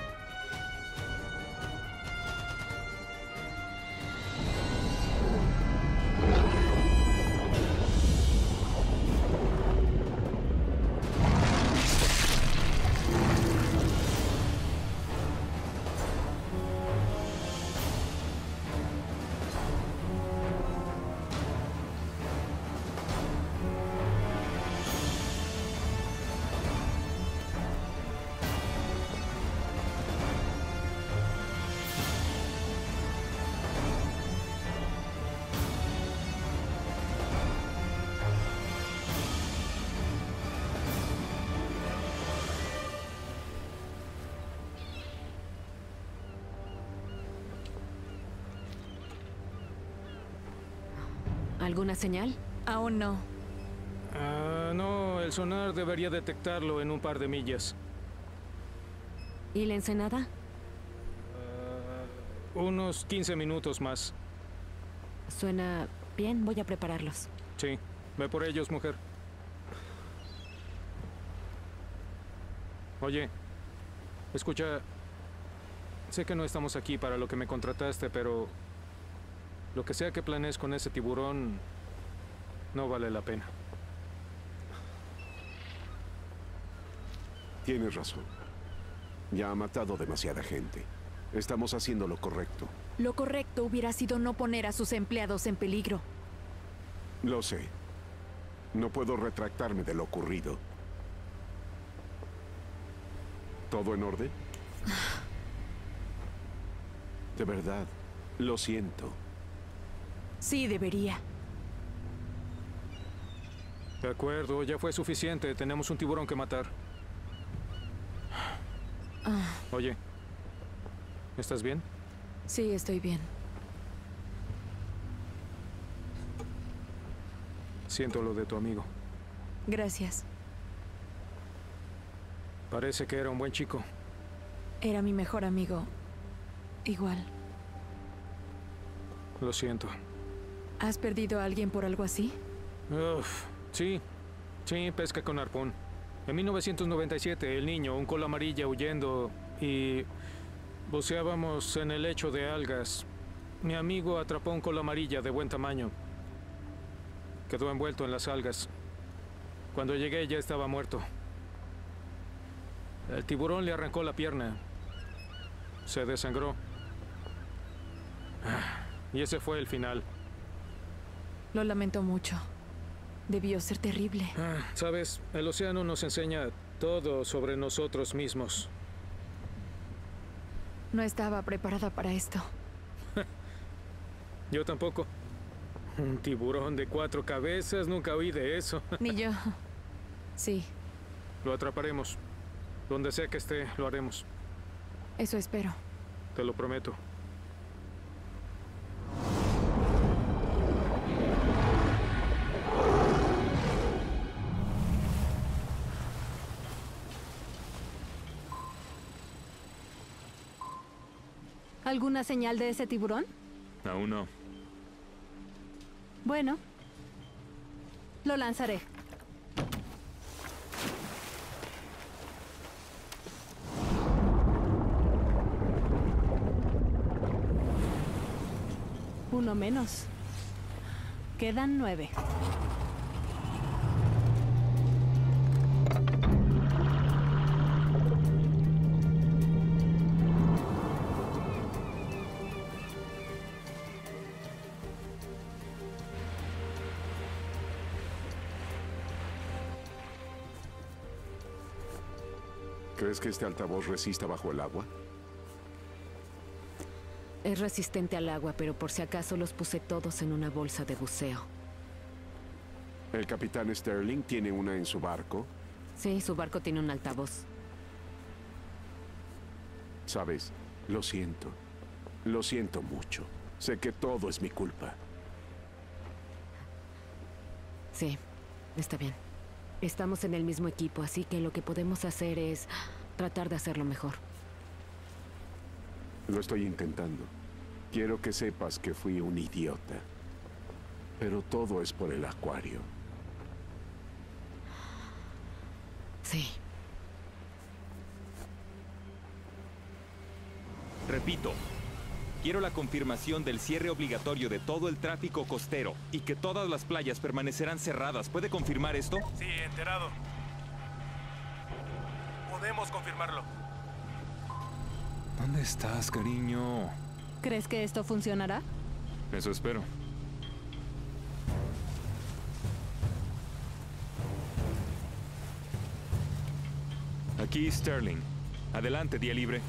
¿Alguna señal? Aún no. No, el sonar debería detectarlo en un par de millas. ¿Y la ensenada? Unos 15 minutos más. Suena bien, voy a prepararlos. Sí, ve por ellos, mujer. Oye, escucha, sé que no estamos aquí para lo que me contrataste, pero lo que sea que planees con ese tiburón no vale la pena. Tienes razón. Ya ha matado demasiada gente. Estamos haciendo lo correcto. Lo correcto hubiera sido no poner a sus empleados en peligro. Lo sé. No puedo retractarme de lo ocurrido. ¿Todo en orden? De verdad, lo siento. Sí, debería. De acuerdo, ya fue suficiente. Tenemos un tiburón que matar. Oye, ¿estás bien? Sí, estoy bien. Siento lo de tu amigo. Gracias. Parece que era un buen chico. Era mi mejor amigo. Igual. Lo siento. ¿Has perdido a alguien por algo así? Sí, pesca con arpón. En 1997, el niño, un cola amarilla huyendo y buceábamos en el lecho de algas. Mi amigo atrapó un cola amarilla de buen tamaño. Quedó envuelto en las algas. Cuando llegué ya estaba muerto. El tiburón le arrancó la pierna. Se desangró. Y ese fue el final. Lo lamento mucho. Debió ser terrible. Sabes, el océano nos enseña todo sobre nosotros mismos. No estaba preparada para esto. Yo tampoco. Un tiburón de 4 cabezas, nunca oí de eso. Ni yo. Sí. Lo atraparemos. Donde sea que esté, lo haremos. Eso espero. Te lo prometo. ¿Alguna señal de ese tiburón? Aún no. Bueno, lo lanzaré. Uno menos. Quedan 9. ¿Crees que este altavoz resista bajo el agua? Es resistente al agua, pero por si acaso los puse todos en una bolsa de buceo. ¿El capitán Sterling tiene una en su barco? Sí, su barco tiene un altavoz. Sabes, lo siento. Lo siento mucho. Sé que todo es mi culpa. Sí, está bien. Estamos en el mismo equipo, así que lo que podemos hacer es tratar de hacerlo mejor. Lo estoy intentando. Quiero que sepas que fui un idiota. Pero todo es por el acuario. Sí. Repito, quiero la confirmación del cierre obligatorio de todo el tráfico costero y que todas las playas permanecerán cerradas. ¿Puede confirmar esto? Sí, enterado. Podemos confirmarlo. ¿Dónde estás, cariño? ¿Crees que esto funcionará? Eso espero. Aquí Sterling. Adelante, día libre.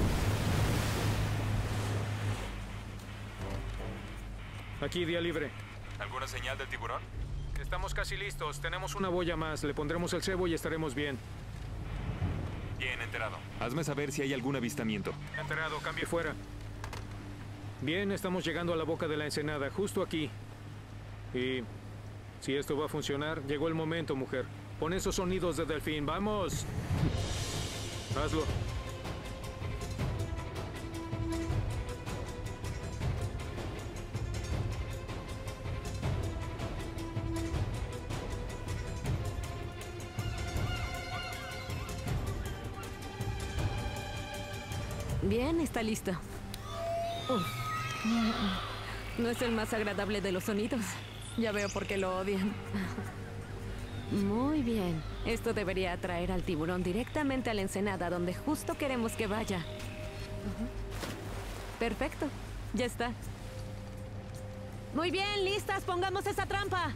Aquí, día libre. ¿Alguna señal del tiburón? Estamos casi listos. Tenemos una boya más. Le pondremos el cebo y estaremos bien. Bien, enterado. Hazme saber si hay algún avistamiento. Enterado, cambie fuera. Bien, estamos llegando a la boca de la ensenada, justo aquí. Y si esto va a funcionar, llegó el momento, mujer. Pon esos sonidos de delfín. ¡Vamos! Hazlo. Bien, está listo. No es el más agradable de los sonidos. Ya veo por qué lo odian. Muy bien. Esto debería atraer al tiburón directamente a la ensenada, donde justo queremos que vaya. Perfecto. Ya está. Muy bien, listas. Pongamos esa trampa.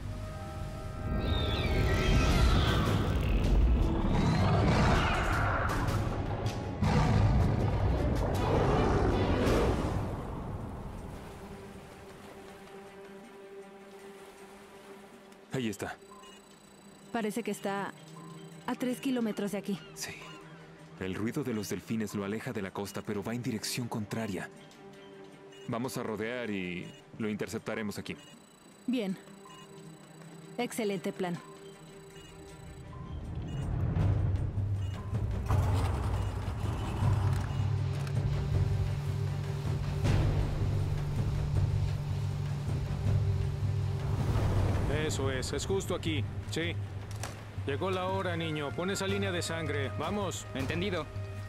Ahí está. Parece que está a 3 kilómetros de aquí. Sí. El ruido de los delfines lo aleja de la costa, pero va en dirección contraria. Vamos a rodear y lo interceptaremos aquí. Bien. Excelente plan. Eso es justo aquí. Sí. Llegó la hora, niño. Pon esa línea de sangre. Vamos. Entendido.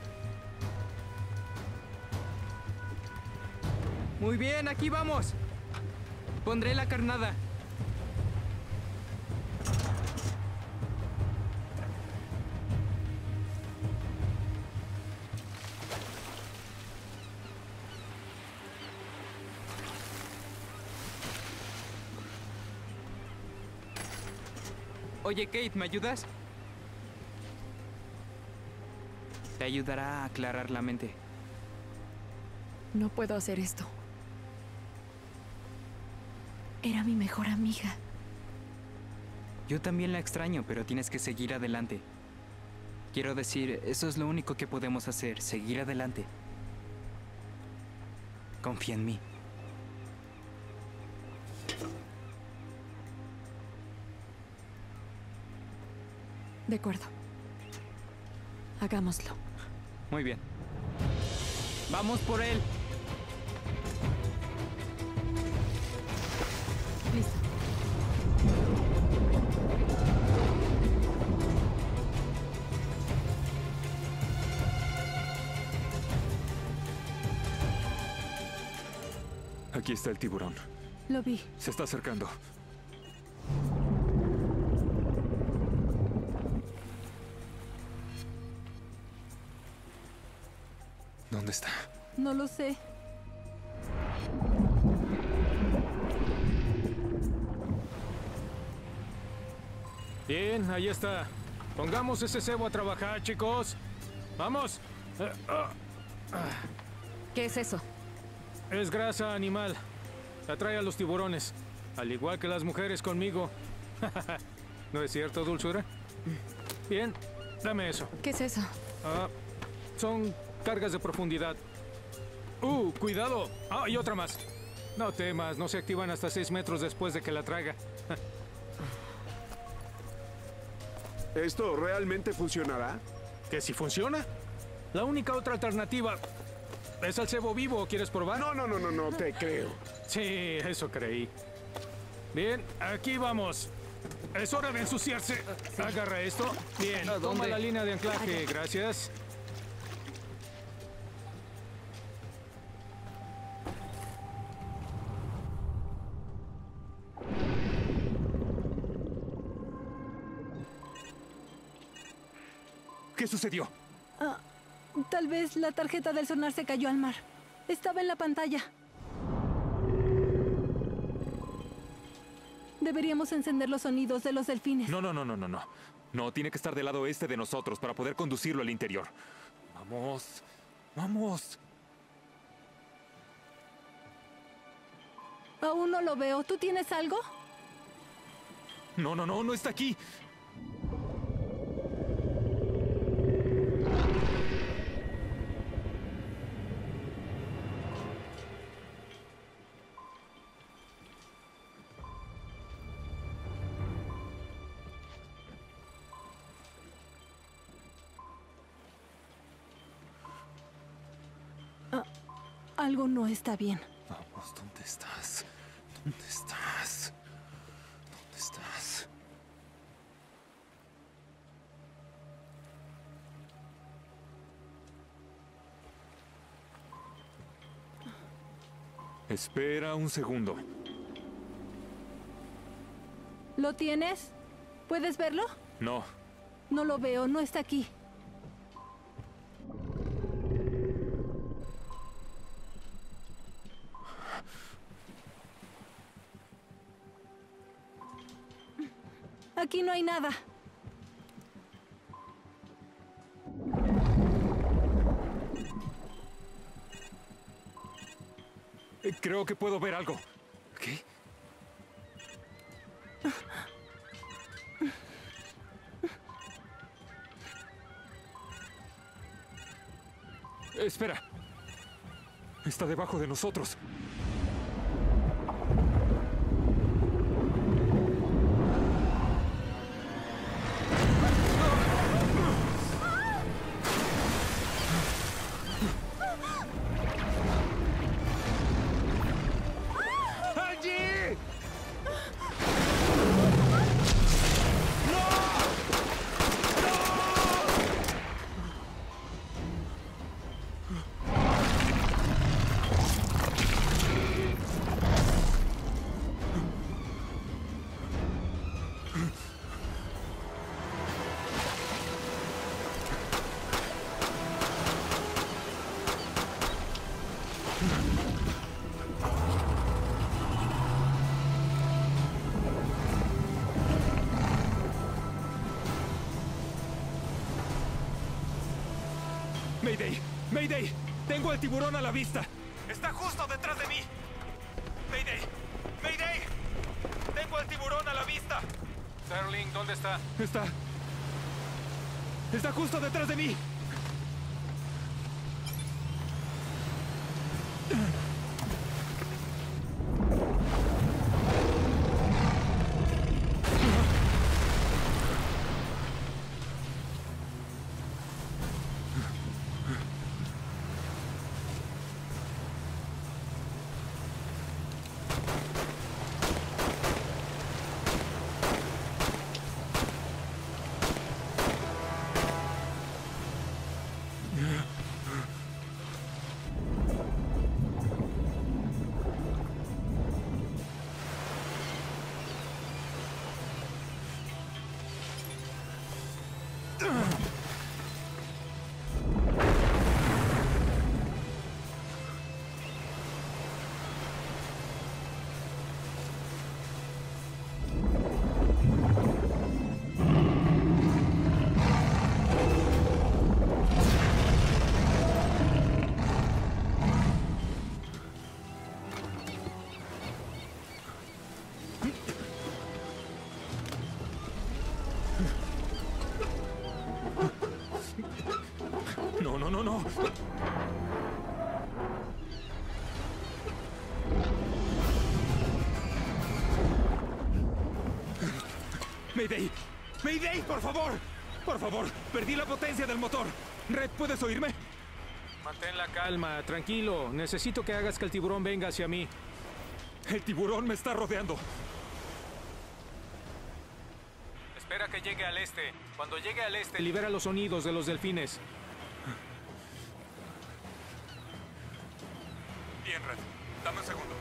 Muy bien, aquí vamos. Pondré la carnada. Oye, Kate, ¿me ayudas? Te ayudará a aclarar la mente. No puedo hacer esto. Era mi mejor amiga. Yo también la extraño, pero tienes que seguir adelante. Quiero decir, eso es lo único que podemos hacer, seguir adelante. Confía en mí. De acuerdo. Hagámoslo. Muy bien. ¡Vamos por él! Listo. Aquí está el tiburón. Lo vi. Se está acercando. ¿Dónde está? No lo sé. Bien, ahí está. Pongamos ese cebo a trabajar, chicos. ¡Vamos! ¿Qué es eso? Es grasa animal. Atrae a los tiburones. Al igual que las mujeres conmigo. ¿No es cierto, dulzura? Bien, dame eso. ¿Qué es eso? Son cargas de profundidad. ¡Cuidado! ¡Ah, y otra más! No temas, no se activan hasta 6 metros después de que la traga. ¿Esto realmente funcionará? ¿Que si funciona? La única otra alternativa es el cebo vivo. ¿Quieres probar? No te creo. Sí, eso creí. Bien, aquí vamos. Es hora de ensuciarse. Sí. Agarra esto. Bien, toma la línea de anclaje. Gracias. ¿Qué sucedió? Tal vez la tarjeta del sonar se cayó al mar. Estaba en la pantalla. Deberíamos encender los sonidos de los delfines. No. No, tiene que estar del lado este de nosotros para poder conducirlo al interior. Vamos. Vamos. Aún no lo veo. ¿Tú tienes algo? No está aquí. Algo no está bien. Vamos, ¿dónde estás? ¿Dónde estás? ¿Dónde estás? Espera un segundo. ¿Lo tienes? ¿Puedes verlo? No. No lo veo, no está aquí. Aquí no hay nada. Creo que puedo ver algo. ¿Qué? Espera. Está debajo de nosotros. ¡Mayday! ¡Mayday! ¡Tengo al tiburón a la vista! ¡Está justo detrás de mí! ¡Mayday! ¡Mayday! ¡Tengo al tiburón a la vista! Sterling, ¿dónde está? Está justo detrás de mí. No. ¡Mayday! ¡Mayday, por favor! ¡Por favor! ¡Perdí la potencia del motor! Red, ¿puedes oírme? Mantén la calma, tranquilo. Necesito que hagas que el tiburón venga hacia mí. El tiburón me está rodeando. Espera que llegue al este. Cuando llegue al este... Libera los sonidos de los delfines. Bien, Red. Dame un segundo.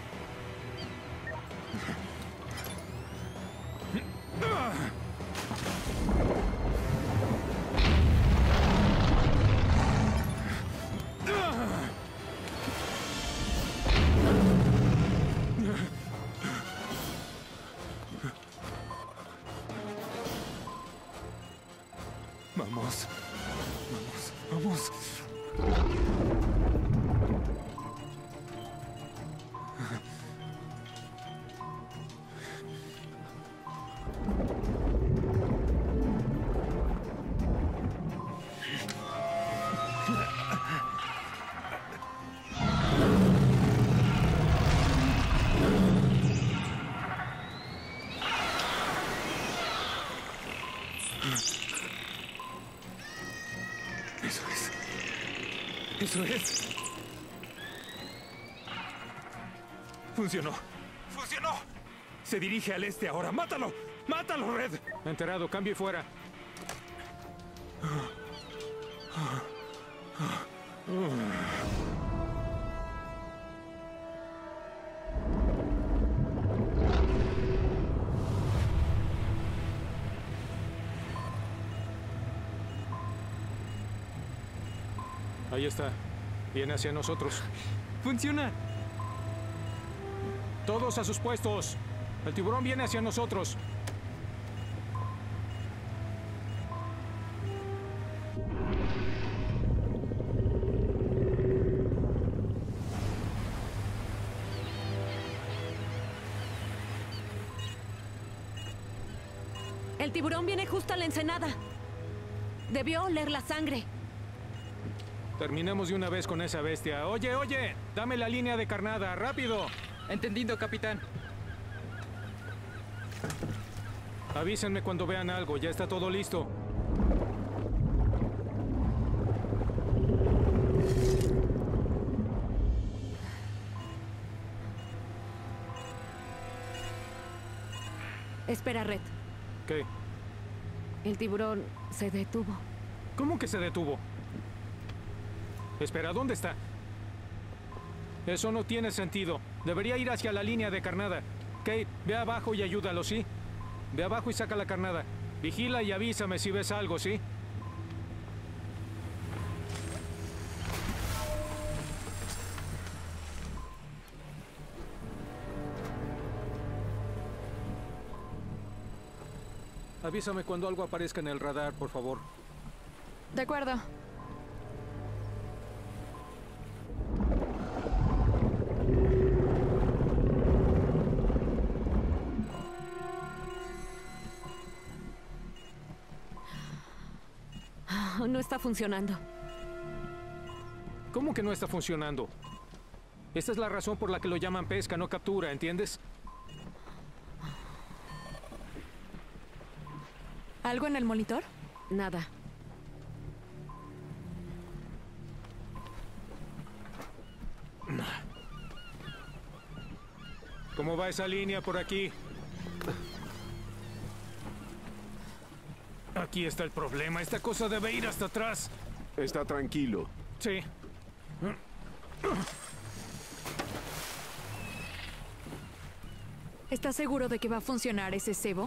Vamos. Eso es. Funcionó. Se dirige al este ahora. ¡Mátalo! ¡Mátalo, Red! Enterado, cambio y fuera. Ahí está. Viene hacia nosotros. ¡Funciona! Todos a sus puestos. El tiburón viene hacia nosotros. El tiburón viene justo a la ensenada. Debió oler la sangre. Terminemos de una vez con esa bestia. Oye, oye, dame la línea de carnada, rápido. Entendido, capitán. Avísenme cuando vean algo, ya está todo listo. Espera, Red. ¿Qué? El tiburón se detuvo. ¿Cómo que se detuvo? Espera, ¿dónde está? Eso no tiene sentido. Debería ir hacia la línea de carnada. Kate, ve abajo y ayúdalo, ¿sí? Ve abajo y saca la carnada. Vigila y avísame si ves algo, ¿sí? Avísame cuando algo aparezca en el radar, por favor. De acuerdo. No está funcionando. ¿Cómo que no está funcionando? Esta es la razón por la que lo llaman pesca, no captura, ¿entiendes? ¿Algo en el monitor? Nada. ¿Cómo va esa línea por aquí? Aquí está el problema. Esta cosa debe ir hasta atrás. Está tranquilo. Sí. ¿Estás seguro de que va a funcionar ese cebo?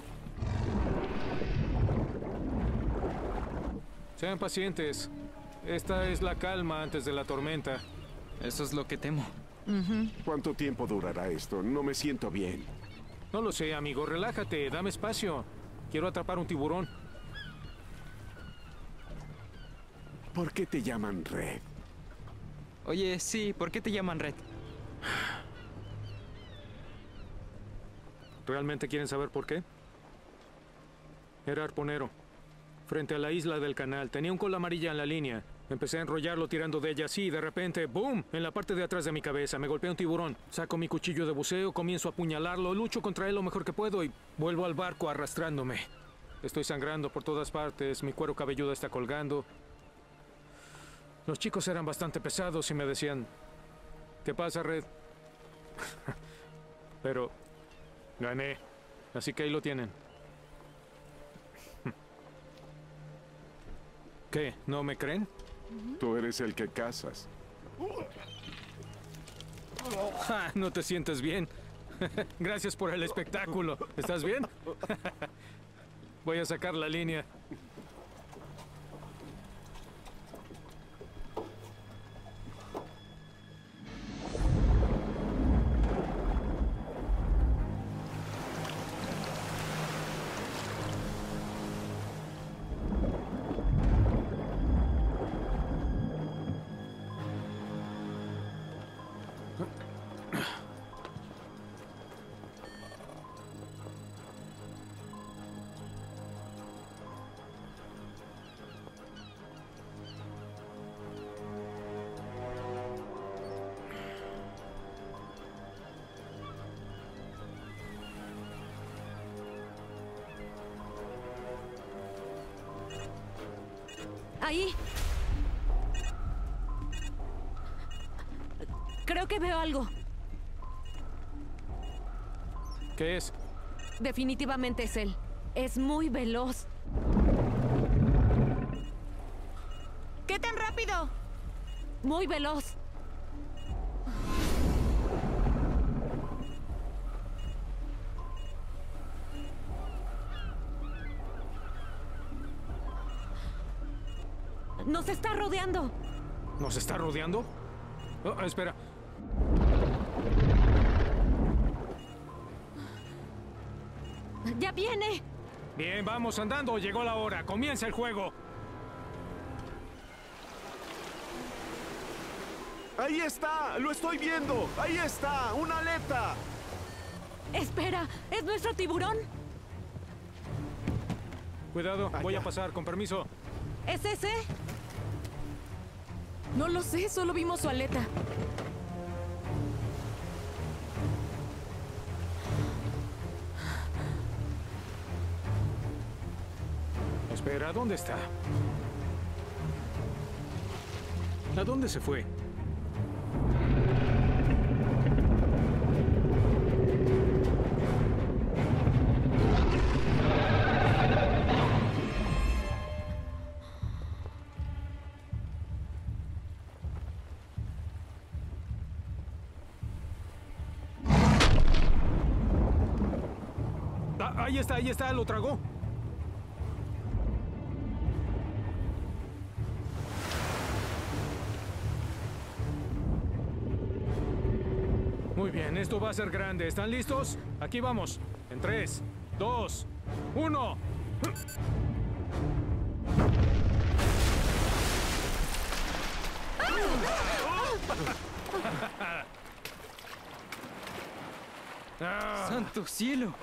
Sean pacientes. Esta es la calma antes de la tormenta. Eso es lo que temo. ¿Cuánto tiempo durará esto? No me siento bien. No lo sé, amigo. Relájate. Dame espacio. Quiero atrapar un tiburón. ¿Por qué te llaman Red? Oye, sí, ¿por qué te llaman Red? ¿Realmente quieren saber por qué? Era arponero. Frente a la isla del canal. Tenía un cola amarilla en la línea. Empecé a enrollarlo tirando de ella así y de repente, ¡boom! En la parte de atrás de mi cabeza. Me golpea un tiburón. Saco mi cuchillo de buceo, comienzo a apuñalarlo, lucho contra él lo mejor que puedo y vuelvo al barco arrastrándome. Estoy sangrando por todas partes. Mi cuero cabelludo está colgando. Los chicos eran bastante pesados y me decían, ¿qué pasa, Red? Pero gané. Así que ahí lo tienen. ¿Qué? ¿No me creen? Tú eres el que cazas. Ja, no te sientes bien. Gracias por el espectáculo. ¿Estás bien? Voy a sacar la línea. Ahí. Creo que veo algo. ¿Qué es? Definitivamente es él. Es muy veloz. ¿Qué tan rápido? Muy veloz. Nos está rodeando. ¿Nos está rodeando? Oh, espera. ¡Ya viene! Bien, vamos andando. Llegó la hora. Comienza el juego. ¡Ahí está! ¡Lo estoy viendo! ¡Ahí está! ¡Una aleta! ¡Espera! ¿Es nuestro tiburón? Cuidado, voy a pasar, con permiso. ¿Es ese? No lo sé, solo vimos su aleta. Espera, ¿dónde está? ¿A dónde se fue? Ah, ahí está, lo tragó. Muy bien, esto va a ser grande. ¿Están listos? Aquí vamos. En 3, 2, 1. ¡Santo cielo!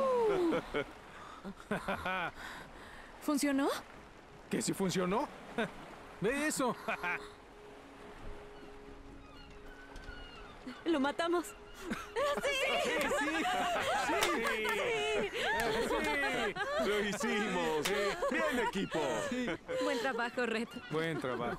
¿Funcionó? ¿Que si funcionó? Ve eso. ¡Lo matamos! ¡Sí! ¡Lo hicimos! ¡Bien, equipo! Buen trabajo, Red. Buen trabajo.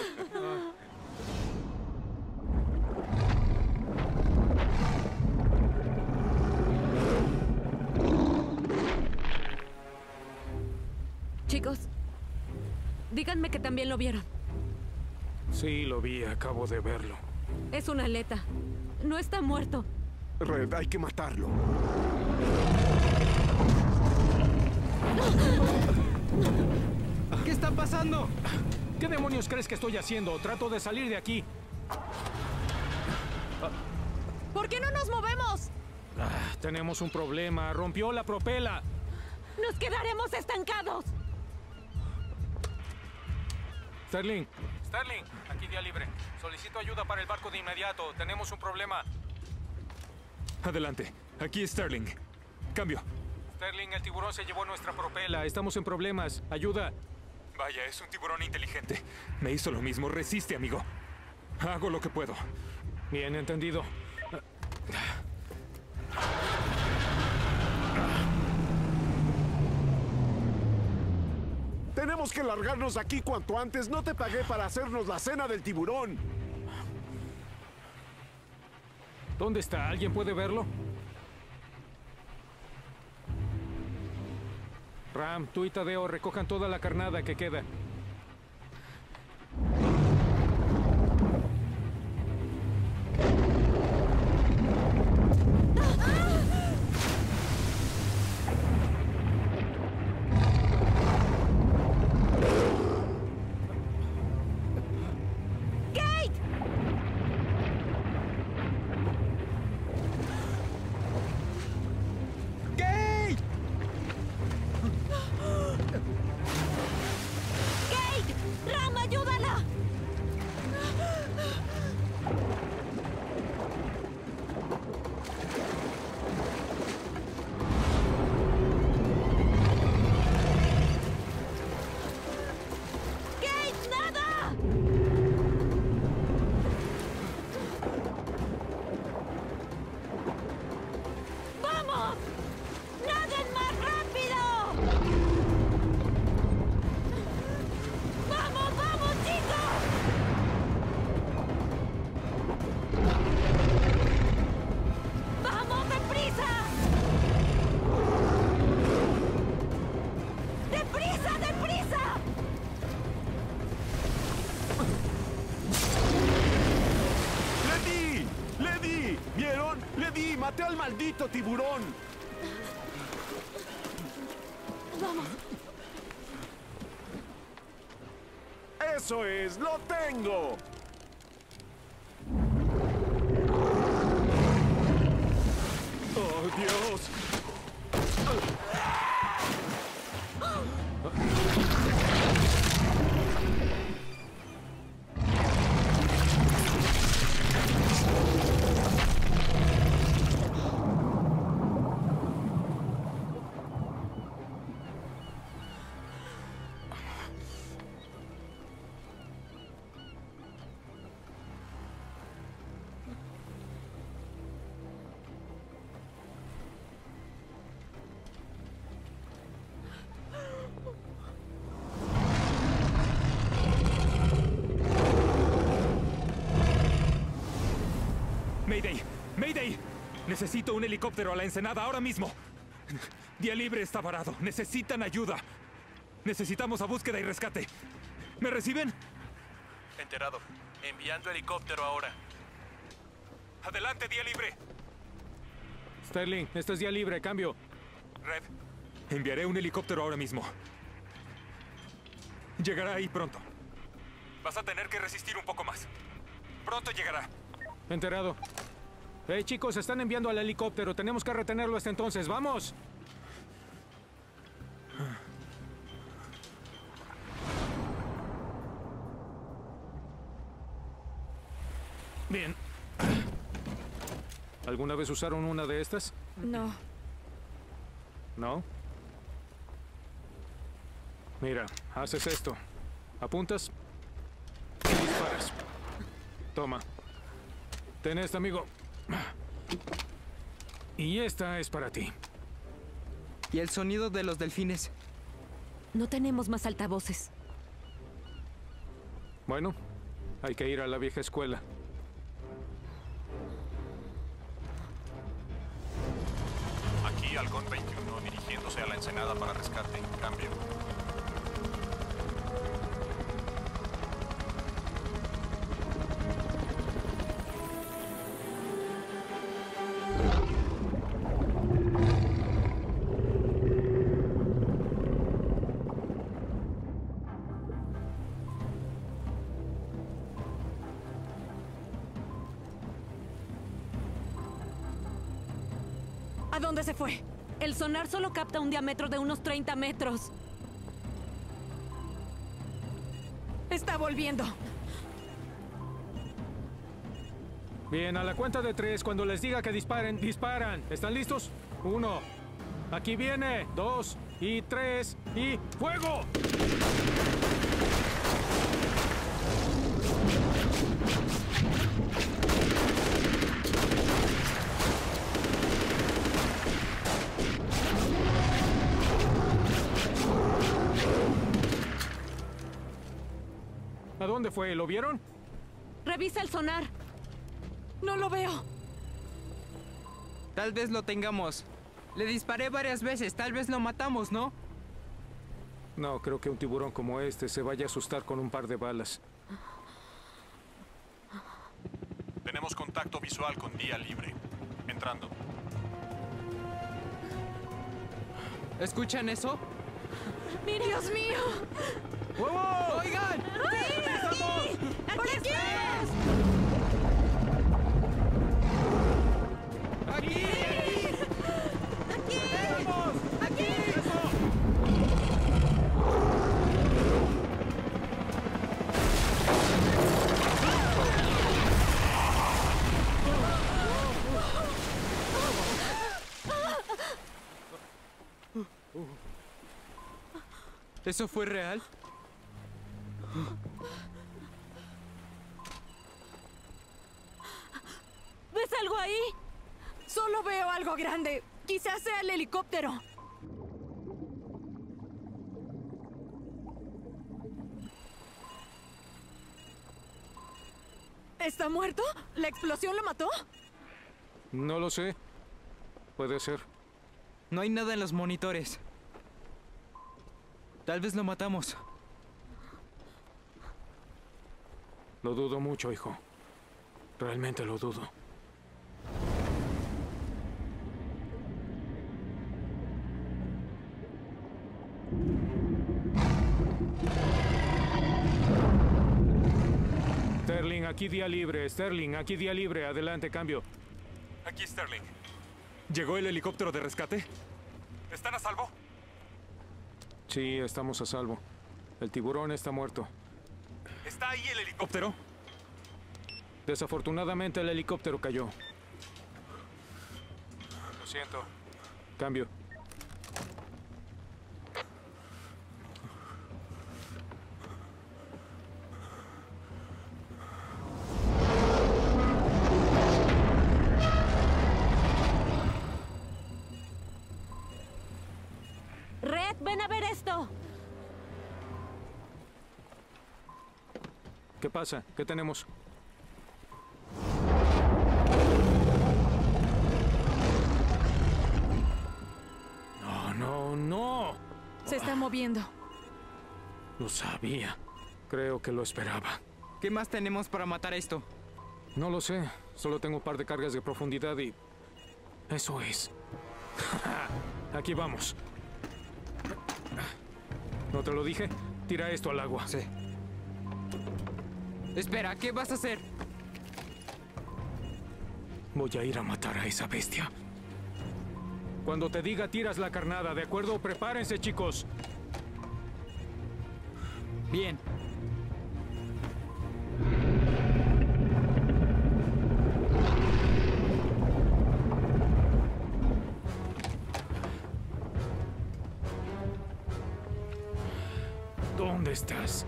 Chicos, díganme que también lo vieron. Sí, lo vi, acabo de verlo. Es una aleta. No está muerto. Red, hay que matarlo. ¿Qué está pasando? ¿Qué demonios crees que estoy haciendo? Trato de salir de aquí. ¿Por qué no nos movemos? Tenemos un problema. Rompió la propela. ¡Nos quedaremos estancados! Sterling, aquí día libre. Solicito ayuda para el barco de inmediato. Tenemos un problema. Adelante. Aquí es Sterling. Cambio. Sterling, el tiburón se llevó nuestra propela. Estamos en problemas. Ayuda. Vaya, es un tiburón inteligente. Me hizo lo mismo. Resiste, amigo. Hago lo que puedo. Bien, entendido. Tenemos que largarnos de aquí cuanto antes. No te pagué para hacernos la cena del tiburón. ¿Dónde está? ¿Alguien puede verlo? Ram, tú y Tadeo recojan toda la carnada que queda. ¡Maté al maldito tiburón! Vamos. ¡Eso es! ¡Lo tengo! ¡Oh, Dios! Mayday, Mayday. Necesito un helicóptero a la Ensenada ahora mismo. Día Libre está varado. Necesitan ayuda. Necesitamos a búsqueda y rescate. ¿Me reciben? Enterado. Enviando helicóptero ahora. Adelante, Día Libre. Sterling, este es Día Libre, cambio. Red, enviaré un helicóptero ahora mismo. Llegará ahí pronto. Vas a tener que resistir un poco más. Pronto llegará. Enterado. Hey, chicos, están enviando al helicóptero. Tenemos que retenerlo hasta entonces. ¡Vamos! Bien. ¿Alguna vez usaron una de estas? No. ¿No? Mira, haces esto. Apuntas y disparas. Toma. Ten esta, amigo. Y esta es para ti. ¿Y el sonido de los delfines? No tenemos más altavoces. Bueno, hay que ir a la vieja escuela. Aquí Halcón 21 dirigiéndose a la Ensenada para rescate. Cambio. ¿A dónde se fue? El sonar solo capta un diámetro de unos 30 metros. Está volviendo. Bien, a la cuenta de 3, cuando les diga que disparen, disparan. ¿Están listos? 1. Aquí viene. 2 y 3 y ¡fuego! ¿A dónde fue? ¿Lo vieron? Revisa el sonar. No lo veo. Tal vez lo tengamos. Le disparé varias veces. Tal vez lo matamos, ¿no? No, creo que un tiburón como este se vaya a asustar con un par de balas. Tenemos contacto visual con Día Libre. Entrando. ¿Escuchan eso? ¡Mira! ¡Dios mío! ¡Wow! ¡Oigan! ¡Sí! ¡Estamos! ¡Por aquí! ¡Aquí! ¡Aquí! ¡Vamos! ¡Aquí! ¿Eso fue real? ¿Ves algo ahí? Solo veo algo grande. Quizás sea el helicóptero. ¿Está muerto? ¿La explosión lo mató? No lo sé. Puede ser. No hay nada en los monitores. Tal vez lo matamos. Lo dudo mucho, hijo. Realmente lo dudo. Sterling, aquí Día Libre. Sterling, aquí Día Libre. Adelante, cambio. Aquí, Sterling. ¿Llegó el helicóptero de rescate? ¿Están a salvo? Sí, estamos a salvo. El tiburón está muerto. ¿Está ahí el helicóptero? Desafortunadamente el helicóptero cayó. Lo siento. Cambio. Red, ven a ver esto. ¿Qué pasa? ¿Qué tenemos? moviendo. Lo sabía. Creo que lo esperaba. ¿Qué más tenemos para matar esto? No lo sé. Solo tengo un par de cargas de profundidad y... eso es. Aquí vamos. ¿No te lo dije? Tira esto al agua. Sí. Espera, ¿qué vas a hacer? Voy a ir a matar a esa bestia. Cuando te diga, tiras la carnada, ¿de acuerdo? Prepárense, chicos. Bien. ¿Dónde estás?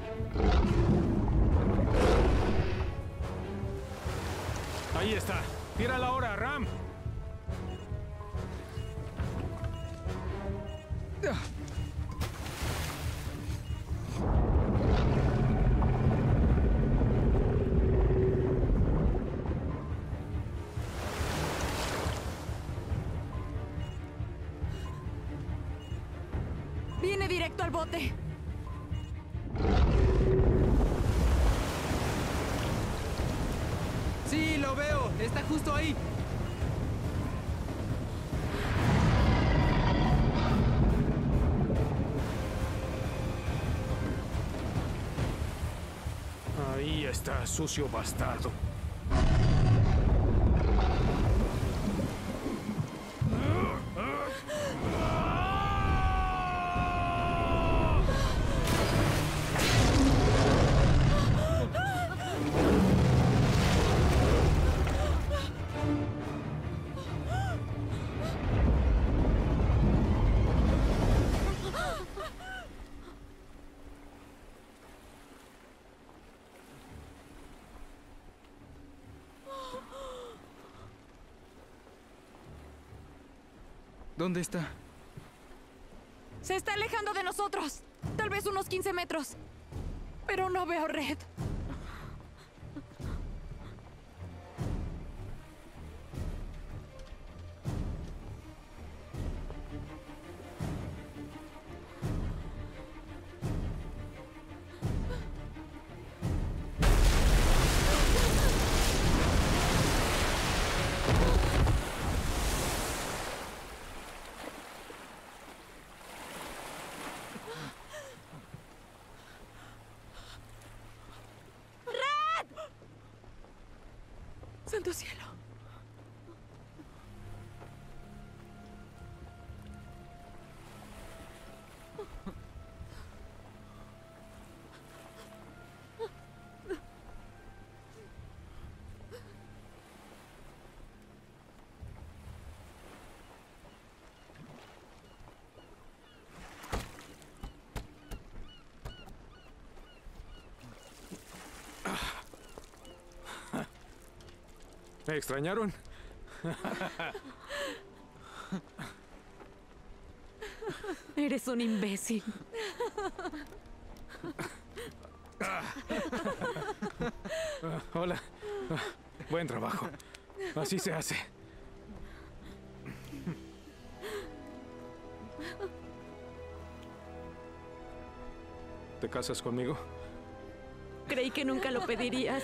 Ahí está. Tírala ahora, Ram. Viene directo al bote. Sí, lo veo. Está justo ahí. Ahí está, sucio bastardo. ¿Dónde está? Se está alejando de nosotros. Tal vez unos 15 metros. Pero no veo Red. ¡Santo cielo! ¿Me extrañaron? Eres un imbécil. Hola. Buen trabajo. Así se hace. ¿Te casas conmigo? Creí que nunca lo pedirías.